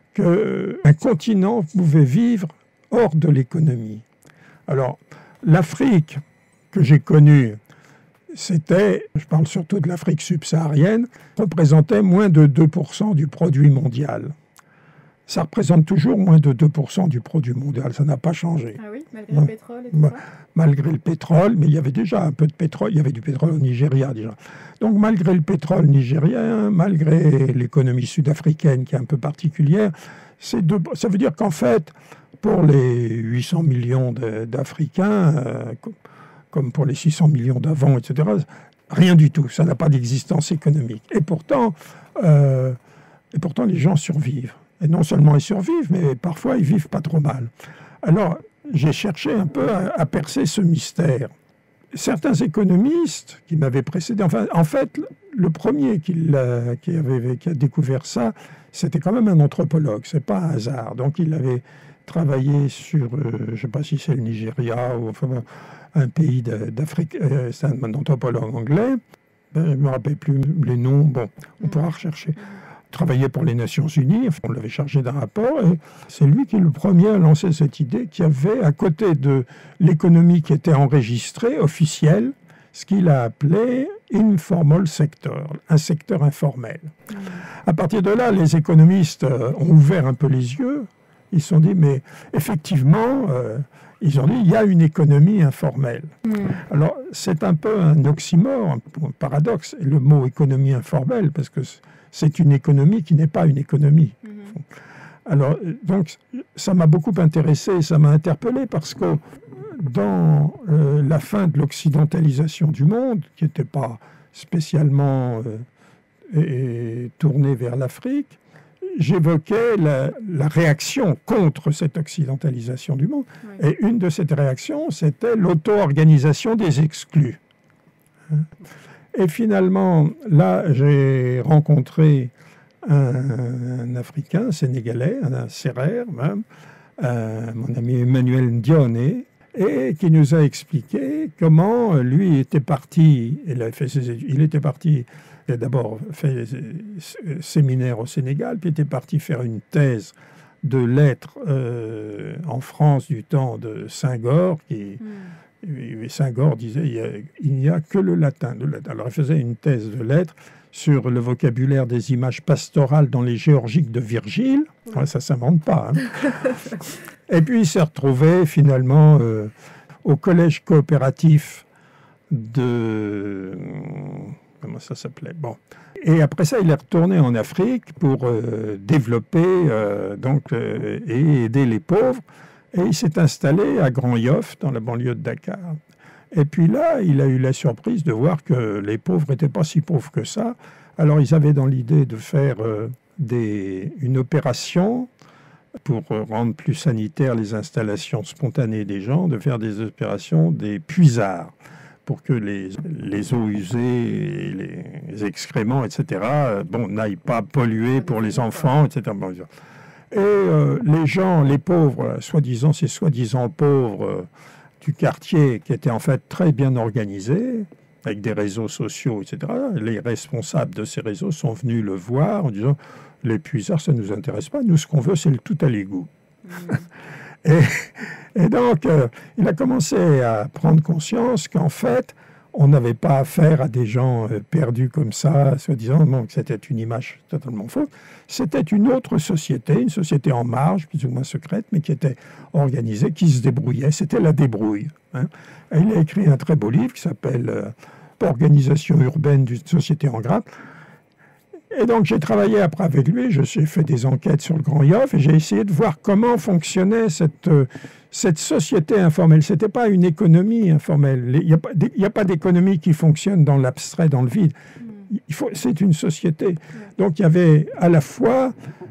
qu'un continent pouvait vivre hors de l'économie. Alors, l'Afrique que j'ai connue, c'était, je parle surtout de l'Afrique subsaharienne, représentait moins de deux pour cent du produit mondial. Ça représente toujours moins de deux pour cent du produit mondial, ça n'a pas changé. Ah oui, malgré non. le pétrole et tout Ma- ça Malgré le pétrole, mais il y avait déjà un peu de pétrole, il y avait du pétrole au Nigeria déjà. Donc malgré le pétrole nigérien, malgré l'économie sud-africaine qui est un peu particulière, c'est de, ça veut dire qu'en fait, pour les huit cents millions de, d'Africains, euh, comme pour les six cents millions d'avant, et cetera, rien du tout, ça n'a pas d'existence économique. Et pourtant, euh, et pourtant les gens survivent. Et non seulement ils survivent, mais parfois ils vivent pas trop mal. Alors, j'ai cherché un peu à, à percer ce mystère. Certains économistes qui m'avaient précédé, enfin, en fait, le premier qui, l'a, qui, avait, qui a découvert ça, c'était quand même un anthropologue, c'est pas un hasard. Donc il avait travaillé sur, euh, je ne sais pas si c'est le Nigeria ou enfin, un pays d'Afrique, euh, c'est un anthropologue anglais, ben, je ne me rappelle plus les noms, bon, on pourra rechercher. travaillait pour les Nations Unies, on l'avait chargé d'un rapport, et c'est lui qui est le premier à lancer cette idée qu'il y avait, à côté de l'économie qui était enregistrée, officielle, ce qu'il a appelé informal sector, un secteur informel. Mmh. À partir de là, les économistes ont ouvert un peu les yeux. Ils se sont dit, mais effectivement, euh, ils ont dit, il y a une économie informelle. Mmh. Alors, c'est un peu un oxymore, un, un paradoxe, le mot économie informelle, parce que c'est une économie qui n'est pas une économie. Mmh. Alors, donc, ça m'a beaucoup intéressé, ça m'a interpellé, parce que dans euh, la fin de l'occidentalisation du monde, qui n'était pas spécialement euh, et, tournée vers l'Afrique, j'évoquais la, la réaction contre cette occidentalisation du monde. Oui. Et une de ces réactions, c'était l'auto-organisation des exclus. Et finalement, là, j'ai rencontré un, un Africain, un Sénégalais, un Sérère même, euh, mon ami Emmanuel Ndione, et qui nous a expliqué comment lui était parti, il, a fait ses études, il était parti, il a d'abord fait séminaire au Sénégal, puis était parti faire une thèse de lettres euh, en France du temps de Senghor, qui, mm. Senghor disait il n'y a, a que le latin, le latin. Alors il faisait une thèse de lettres sur le vocabulaire des images pastorales dans les géorgiques de Virgile. Ouais, ça ne s'invente pas. Hein. Et puis il s'est retrouvé finalement euh, au collège coopératif de... Comment ça s'appelait? Bon. Et après ça, il est retourné en Afrique pour euh, développer euh, donc, euh, et aider les pauvres. Et il s'est installé à Grand Yoff, dans la banlieue de Dakar. Et puis là, il a eu la surprise de voir que les pauvres n'étaient pas si pauvres que ça. Alors ils avaient dans l'idée de faire euh, des, une opération pour rendre plus sanitaires les installations spontanées des gens, de faire des opérations des puisards, pour que les, les eaux usées, les excréments, et cetera, bon, n'aillent pas polluer pour les enfants, et cetera. Et euh, les gens, les pauvres, soi-disant, ces soi-disant pauvres euh, du quartier, qui étaient en fait très bien organisés, avec des réseaux sociaux, et cetera, les responsables de ces réseaux sont venus le voir en disant « Les puisards, ça ne nous intéresse pas, nous, ce qu'on veut, c'est le tout à l'égout. Mmh. » Et, et donc, euh, il a commencé à prendre conscience qu'en fait, on n'avait pas affaire à des gens euh, perdus comme ça, soi-disant bon, que c'était une image totalement fausse. C'était une autre société, une société en marge, plus ou moins secrète, mais qui était organisée, qui se débrouillait. C'était la débrouille. Hein. Et il a écrit un très beau livre qui s'appelle euh, « Organisation urbaine d'une société en grappe ». Et donc, j'ai travaillé après avec lui, j'ai fait des enquêtes sur le Grand Yoff et j'ai essayé de voir comment fonctionnait cette, euh, cette société informelle. Ce n'était pas une économie informelle. Il n'y a, a pas d'économie qui fonctionne dans l'abstrait, dans le vide. Il faut, c'est une société. Donc, il y avait à la fois,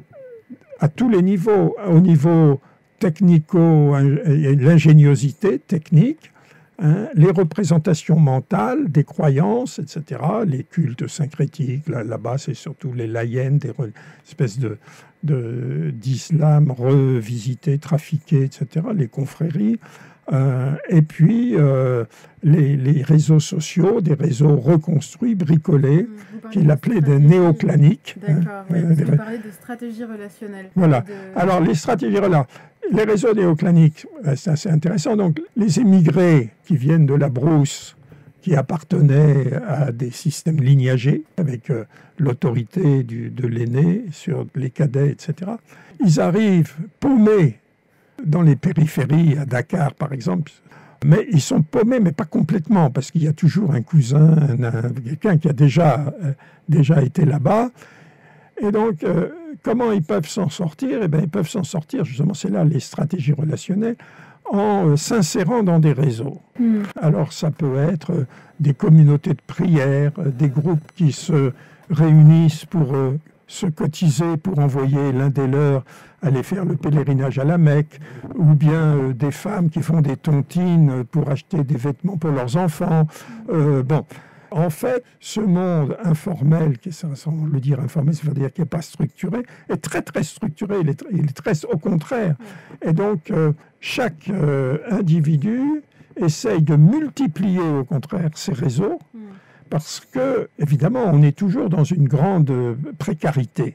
à tous les niveaux, au niveau technico, l'ingéniosité technique, Hein, les représentations mentales des croyances, et cetera, les cultes syncrétiques, là, là-bas c'est surtout les laïens, des re, espèces de, de, d'islam revisité, trafiqué, et cetera, les confréries, euh, et puis euh, les, les réseaux sociaux, des réseaux reconstruits, bricolés, qu'il appelait des néoclaniques. D'accord, hein, oui, euh, vous parlez de stratégies relationnelles. Voilà, de... alors les stratégies relationnelles. Les réseaux néoclaniques, c'est assez intéressant. Donc, les émigrés qui viennent de la brousse, qui appartenaient à des systèmes lignagés, avec euh, l'autorité du, de l'aîné sur les cadets, et cetera, ils arrivent paumés dans les périphéries, à Dakar par exemple, mais ils sont paumés, mais pas complètement, parce qu'il y a toujours un cousin, un, un, quelqu'un qui a déjà, euh, déjà été là-bas. Et donc, euh, comment ils peuvent s'en sortir? Eh bien, ils peuvent s'en sortir, justement, c'est là les stratégies relationnelles, en euh, s'insérant dans des réseaux. Mm. Alors, ça peut être euh, des communautés de prière, euh, des groupes qui se réunissent pour euh, se cotiser, pour envoyer l'un des leurs aller faire le pèlerinage à la Mecque, ou bien euh, des femmes qui font des tontines pour acheter des vêtements pour leurs enfants. Euh, bon... En fait, ce monde informel, qui est, sans le dire informel, c'est-à-dire qui n'est pas structuré, est très très structuré, il est, il est très au contraire. Et donc, euh, chaque euh, individu essaye de multiplier au contraire ses réseaux, parce que, évidemment, on est toujours dans une grande précarité.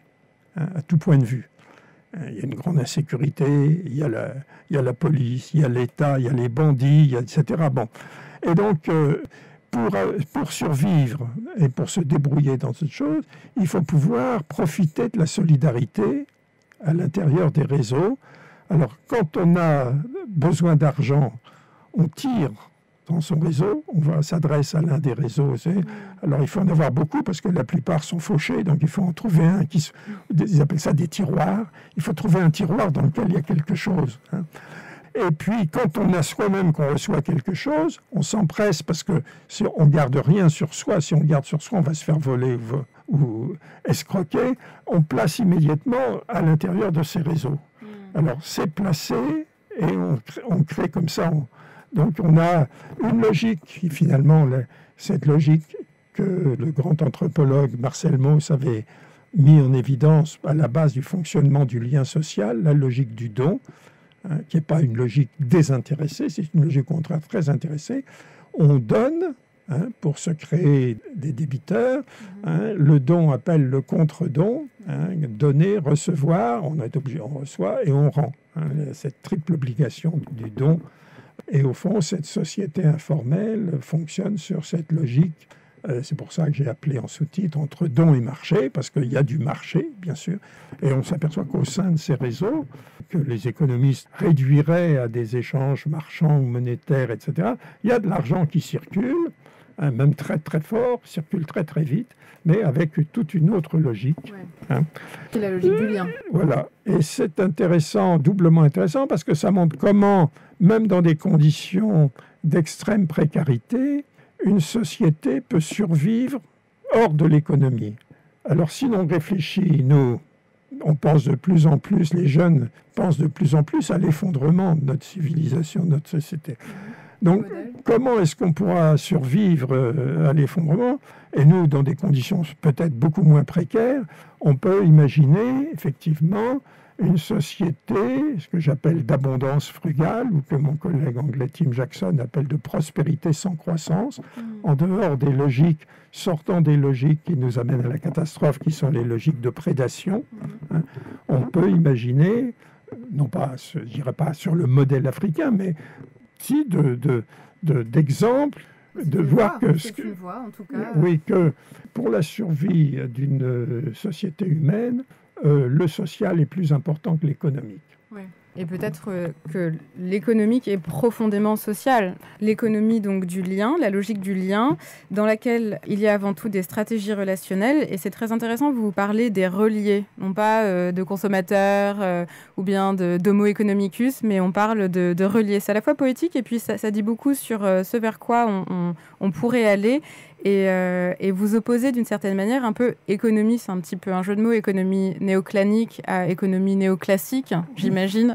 hein, à tout point de vue. Il y a une grande insécurité, il y a la, il y a la police, il y a l'État, il y a les bandits, il y a, et cetera. Bon. Et donc, euh, pour, pour survivre et pour se débrouiller dans cette chose, il faut pouvoir profiter de la solidarité à l'intérieur des réseaux. Alors, quand on a besoin d'argent, on tire dans son réseau, on va, s'adresse à l'un des réseaux. C'est, alors, il faut en avoir beaucoup parce que la plupart sont fauchés, donc il faut en trouver un qui... Ils appellent ça des tiroirs. Il faut trouver un tiroir dans lequel il y a quelque chose. Hein. Et puis, quand on a soi-même qu'on reçoit quelque chose, on s'empresse parce que si on ne garde rien sur soi, si on garde sur soi, on va se faire voler ou, ou escroquer. On place immédiatement à l'intérieur de ces réseaux. Alors, c'est placé et on crée, on crée comme ça... On, donc on a une logique, finalement, cette logique que le grand anthropologue Marcel Mauss avait mis en évidence à la base du fonctionnement du lien social, la logique du don, hein, qui n'est pas une logique désintéressée, c'est une logique au contraire très intéressée. On donne hein, pour se créer des débiteurs. Hein, le don appelle le contre-don, hein, donner, recevoir, on est obligé, on reçoit et on rend. Hein, cette triple obligation du don. Et au fond, cette société informelle fonctionne sur cette logique. Euh, c'est pour ça que j'ai appelé en sous-titre entre don et marché, parce qu'il y a du marché, bien sûr. Et on s'aperçoit qu'au sein de ces réseaux, que les économistes réduiraient à des échanges marchands ou monétaires, et cetera, il y a de l'argent qui circule, hein, même très très fort, circule très très vite, mais avec toute une autre logique. Ouais. Hein. C'est la logique du lien. Voilà. Et c'est intéressant, doublement intéressant, parce que ça montre comment, même dans des conditions d'extrême précarité, une société peut survivre hors de l'économie. Alors, si l'on réfléchit, nous, on pense de plus en plus, les jeunes pensent de plus en plus à l'effondrement de notre civilisation, de notre société. Donc, comment est-ce qu'on pourra survivre à l'effondrement? Et nous, dans des conditions peut-être beaucoup moins précaires, on peut imaginer effectivement une société, ce que j'appelle d'abondance frugale, ou que mon collègue anglais Tim Jackson appelle de prospérité sans croissance, mmh. en dehors des logiques, sortant des logiques qui nous amènent à la catastrophe, qui sont les logiques de prédation. Mmh. Hein, on peut imaginer, non pas, je dirais pas sur le modèle africain, mais si de, de, de, d'exemples, de voir voix, que, ce que, voix, en tout cas. Oui, que pour la survie d'une société humaine, Euh, le social est plus important que l'économique. Ouais. Et peut-être euh, que l'économique est profondément sociale. L'économie donc du lien, la logique du lien, dans laquelle il y a avant tout des stratégies relationnelles. Et c'est très intéressant, vous parlez des reliés, non pas euh, de consommateurs euh, ou bien de, d'homo economicus, mais on parle de, de reliés. C'est à la fois poétique et puis ça, ça dit beaucoup sur euh, ce vers quoi on, on, on pourrait aller. Et, euh, et vous opposez d'une certaine manière un peu économie, c'est un petit peu un jeu de mots, économie néoclanique à économie néoclassique, j'imagine.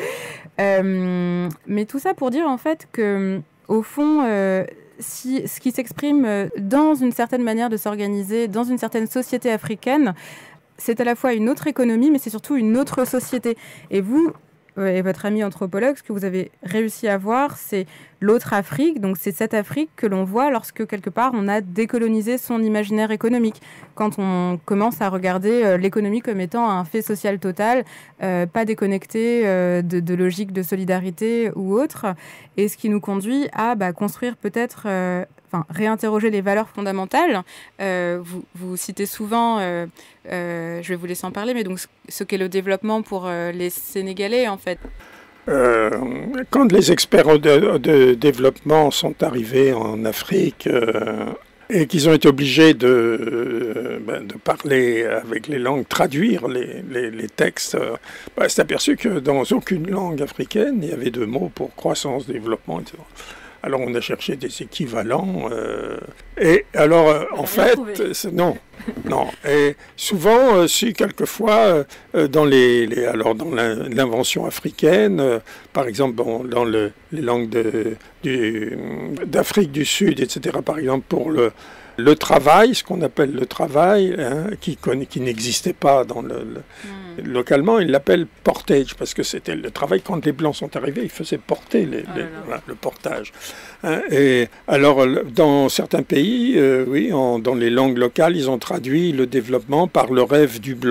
euh, mais tout ça pour dire en fait que, au fond, euh, si, ce qui s'exprime dans une certaine manière de s'organiser, dans une certaine société africaine, c'est à la fois une autre économie, mais c'est surtout une autre société. Et vous et votre ami anthropologue, ce que vous avez réussi à voir, c'est l'autre Afrique. Donc c'est cette Afrique que l'on voit lorsque, quelque part, on a décolonisé son imaginaire économique. Quand on commence à regarder euh, l'économie comme étant un fait social total, euh, pas déconnecté euh, de, de logique de solidarité ou autre. Et ce qui nous conduit à bah, construire peut-être... Euh, Enfin, réinterroger les valeurs fondamentales. Euh, vous, vous citez souvent, euh, euh, je vais vous laisser en parler, mais donc ce qu'est le développement pour euh, les Sénégalais, en fait. Euh, quand les experts de, de développement sont arrivés en Afrique euh, et qu'ils ont été obligés de, euh, ben, de parler avec les langues, traduire les, les, les textes, euh, ben, c'est aperçu que dans aucune langue africaine, il y avait de mots pour croissance, développement, et cetera. Alors, on a cherché des équivalents. Euh, et alors, euh, en fait, non, non. Et souvent, euh, si quelquefois, euh, dans les, les, alors dans l'invention africaine, euh, par exemple, bon, dans le, les langues de, du, d'Afrique du Sud, et cetera. Par exemple, pour le le travail, ce qu'on appelle le travail, hein, qui, qui n'existait pas dans le, le, mmh. localement, ils l'appellent portage, parce que c'était le travail, quand les Blancs sont arrivés, ils faisaient porter les, oh les, voilà, le portage. Hein, et alors, dans certains pays, euh, oui, en, dans les langues locales, ils ont traduit le développement par le rêve du Blanc.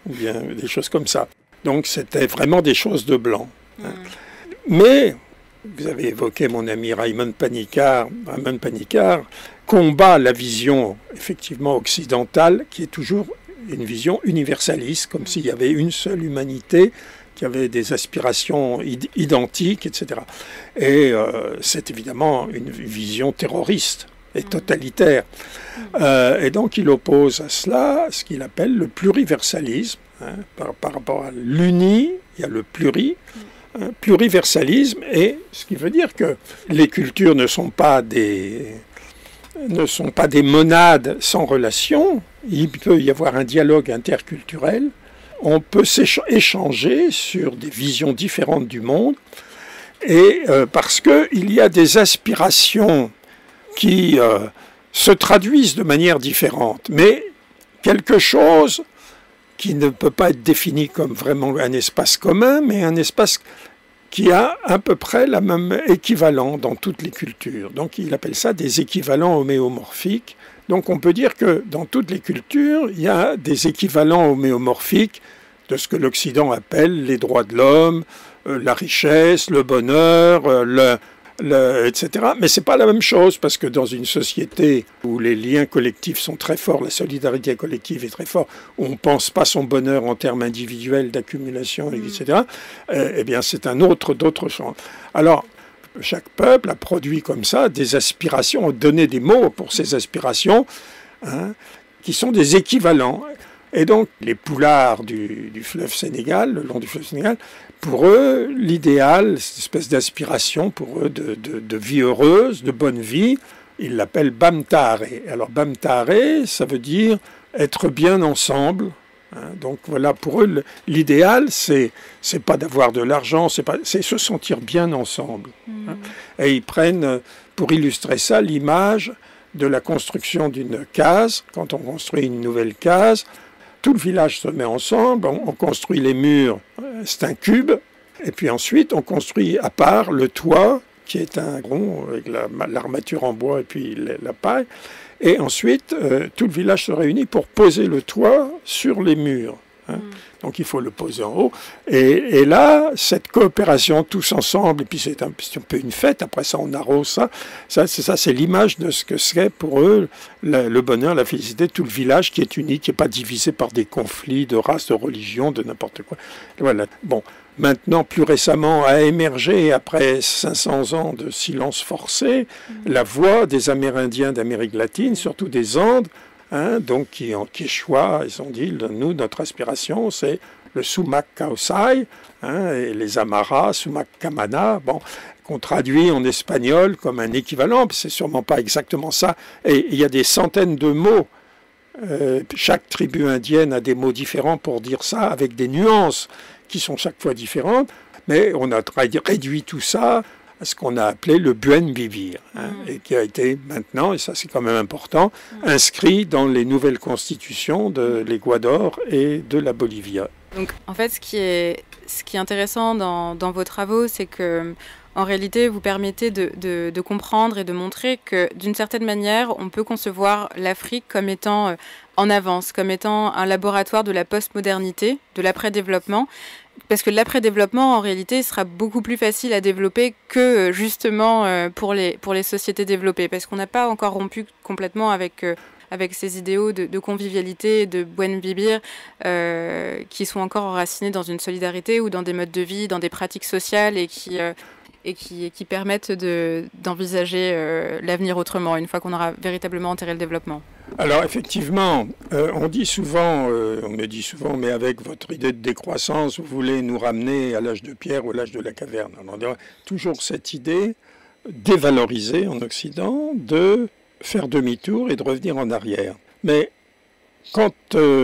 ou bien des choses comme ça. Donc c'était vraiment des choses de blanc. Hein. Mmh. Mais, vous avez évoqué mon ami Raymond Panicard, Raymond Panicard combat la vision effectivement occidentale qui est toujours une vision universaliste, comme s'il y avait une seule humanité qui avait des aspirations id- identiques, et cetera. Et euh, c'est évidemment une vision terroriste et totalitaire. Euh, et donc il oppose à cela ce qu'il appelle le pluriversalisme. Hein, par, par rapport à l'uni, il y a le pluri, hein, pluriversalisme, et ce qui veut dire que les cultures ne sont pas des, ne sont pas des monades sans relation. Il peut y avoir un dialogue interculturel. On peut s'échanger sur des visions différentes du monde, et euh, parce qu'il y a des aspirations qui euh, se traduisent de manière différente, mais quelque chose qui ne peut pas être défini comme vraiment un espace commun, mais un espace qui a à peu près le même équivalent dans toutes les cultures. Donc il appelle ça des équivalents homéomorphiques. Donc on peut dire que dans toutes les cultures, il y a des équivalents homéomorphiques de ce que l'Occident appelle les droits de l'homme, euh, la richesse, le bonheur, euh, le, le, et cetera. Mais ce n'est pas la même chose, parce que dans une société où les liens collectifs sont très forts, la solidarité collective est très forte, où on ne pense pas son bonheur en termes individuels, d'accumulation, et cetera, euh, eh bien c'est un autre, d'autres champs. Alors, chaque peuple a produit comme ça des aspirations, a donné des mots pour ces aspirations, hein, qui sont des équivalents. Et donc, les poulards du, du fleuve Sénégal, le long du fleuve Sénégal, pour eux, l'idéal, cette espèce d'aspiration pour eux de, de, de vie heureuse, de bonne vie, ils l'appellent Bamtare. Alors, Bamtare, ça veut dire être bien ensemble. Hein, donc voilà, pour eux, l'idéal, c'est c'est pas d'avoir de l'argent, c'est pas, c'est se sentir bien ensemble. Mmh. Hein. Et ils prennent, pour illustrer ça, l'image de la construction d'une case. Quand on construit une nouvelle case, tout le village se met ensemble, on, on construit les murs, c'est un cube, et puis ensuite on construit à part le toit, qui est un rond avec la, l'armature en bois et puis la, la paille, et ensuite euh, tout le village se réunit pour poser le toit sur les murs. Hein. Mm. Donc il faut le poser en haut. Et, et là, cette coopération tous ensemble, et puis c'est un, c'est un peu une fête, après ça on arrose ça, ça c'est, ça, c'est l'image de ce que serait pour eux le, le bonheur, la félicité, tout le village qui est uni, qui n'est pas divisé par des conflits de race, de religion, de n'importe quoi. Voilà. Bon, maintenant, plus récemment, a émergé, après cinq cents ans de silence forcé, mmh. la voix des Amérindiens d'Amérique latine, surtout des Andes, hein, donc qui en Quechua, ils ont dit, nous, notre aspiration, c'est le Sumac Causay, hein, et les Amaras, Sumac Camana, bon, qu'on traduit en espagnol comme un équivalent, c'est sûrement pas exactement ça, et il y a des centaines de mots. Euh, chaque tribu indienne a des mots différents pour dire ça, avec des nuances qui sont chaque fois différentes, mais on a réduit tout ça à ce qu'on a appelé le Buen Vivir, hein, mmh. et qui a été maintenant, et ça c'est quand même important, mmh. inscrit dans les nouvelles constitutions de l'Équateur et de la Bolivie. Donc en fait, ce qui est, ce qui est intéressant dans, dans vos travaux, c'est que en réalité, vous permettez de, de, de comprendre et de montrer que, d'une certaine manière, on peut concevoir l'Afrique comme étant en avance, comme étant un laboratoire de la postmodernité, de l'après-développement, parce que l'après-développement, en réalité, sera beaucoup plus facile à développer que, justement, pour les, pour les sociétés développées, parce qu'on n'a pas encore rompu complètement avec... avec ces idéaux de, de convivialité, de buen vivir, euh, qui sont encore enracinés dans une solidarité ou dans des modes de vie, dans des pratiques sociales et qui... Euh, et qui, qui permettent de, d'envisager euh, l'avenir autrement, une fois qu'on aura véritablement enterré le développement. Alors effectivement, euh, on dit souvent, euh, on me dit souvent, mais avec votre idée de décroissance, vous voulez nous ramener à l'âge de pierre ou à l'âge de la caverne. On a toujours cette idée dévalorisée en Occident de faire demi-tour et de revenir en arrière. Mais quand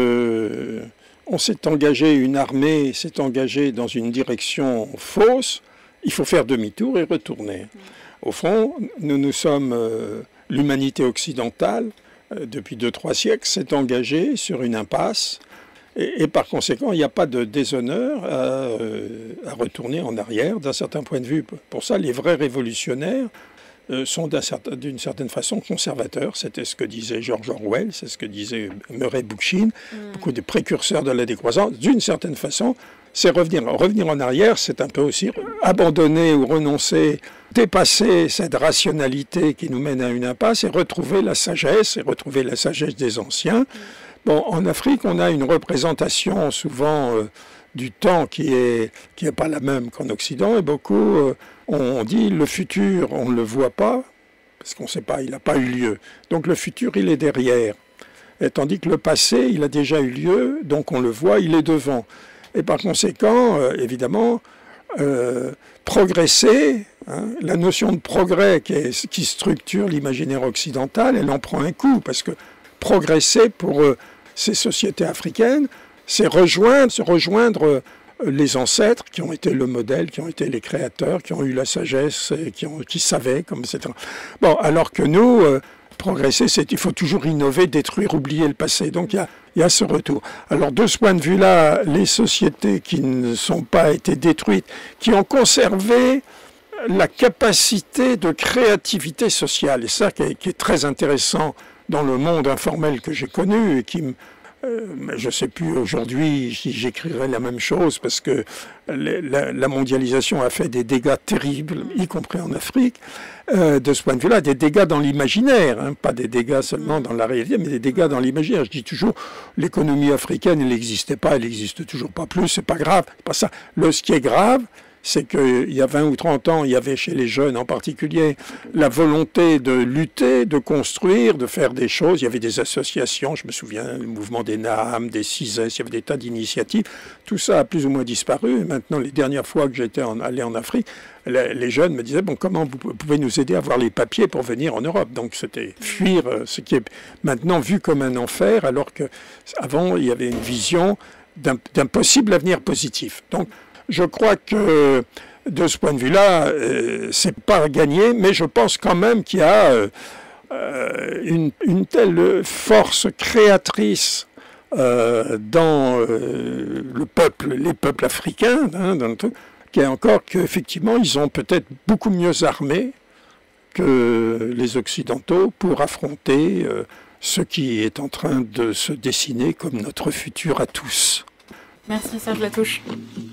euh, on s'est engagé, une armée s'est engagée dans une direction fausse, il faut faire demi-tour et retourner. Au fond, nous nous sommes, euh, l'humanité occidentale, euh, depuis deux, trois siècles, s'est engagée sur une impasse, et, et par conséquent, il n'y a pas de déshonneur à, euh, à retourner en arrière, d'un certain point de vue. Pour ça, les vrais révolutionnaires euh, sont d'un certain, d'une certaine façon conservateurs. C'était ce que disait George Orwell, c'est ce que disait Murray Bookchin, mmh. beaucoup de précurseurs de la décroissance. D'une certaine façon, c'est revenir. Revenir en arrière, c'est un peu aussi abandonner ou renoncer, dépasser cette rationalité qui nous mène à une impasse et retrouver la sagesse, et retrouver la sagesse des anciens. Bon, en Afrique, on a une représentation souvent euh, du temps qui est qui est pas la même qu'en Occident, et beaucoup euh, on dit le futur, on ne le voit pas, parce qu'on ne sait pas, il n'a pas eu lieu. Donc le futur, il est derrière. Et tandis que le passé, il a déjà eu lieu, donc on le voit, il est devant. Et par conséquent, euh, évidemment, euh, progresser, hein, la notion de progrès qui, est, qui structure l'imaginaire occidental, elle en prend un coup, parce que progresser pour euh, ces sociétés africaines, c'est rejoindre, se rejoindre euh, les ancêtres qui ont été le modèle, qui ont été les créateurs, qui ont eu la sagesse, et qui, ont, qui savaient, comme et cetera. Bon, alors que nous, euh, progresser, c'est il faut toujours innover, détruire, oublier le passé. Donc il y a, il y a ce retour. Alors de ce point de vue-là, les sociétés qui ne sont pas été détruites, qui ont conservé la capacité de créativité sociale, et ça qui est, qui est très intéressant dans le monde informel que j'ai connu et qui me Euh, je ne sais plus aujourd'hui si j'écrirais la même chose, parce que la, la mondialisation a fait des dégâts terribles, y compris en Afrique. Euh, de ce point de vue-là, des dégâts dans l'imaginaire, hein, pas des dégâts seulement dans la réalité, mais des dégâts dans l'imaginaire. Je dis toujours, l'économie africaine, elle n'existait pas, elle n'existe toujours pas plus, c'est pas grave, c'est pas ça. Le, ce qui est grave, c'est qu'il y a vingt ou trente ans, il y avait chez les jeunes en particulier la volonté de lutter, de construire, de faire des choses. Il y avait des associations, je me souviens, le mouvement des Naham, des CISES, il y avait des tas d'initiatives. Tout ça a plus ou moins disparu. Et maintenant, les dernières fois que j'étais en, allé en Afrique, les, les jeunes me disaient, bon, comment vous pouvez nous aider à avoir les papiers pour venir en Europe? Donc c'était fuir ce qui est maintenant vu comme un enfer, alors qu'avant, il y avait une vision d'un, d'un possible avenir positif. Donc, je crois que de ce point de vue-là, euh, c'est pas gagné, mais je pense quand même qu'il y a euh, une, une telle force créatrice euh, dans euh, le peuple, les peuples africains, hein, dans le truc, qu'il y a encore qu'effectivement, ils sont peut-être beaucoup mieux armés que les Occidentaux pour affronter euh, ce qui est en train de se dessiner comme notre futur à tous. Merci Serge Latouche.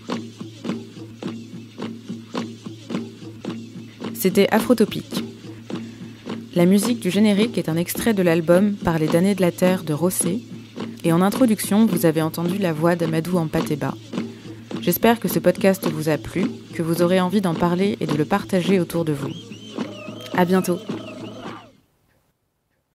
C'était Afrotopique. La musique du générique est un extrait de l'album Par les damnés de la terre de Rossé, et en introduction, vous avez entendu la voix d'Amadou Ampateba. J'espère que ce podcast vous a plu, que vous aurez envie d'en parler et de le partager autour de vous. À bientôt.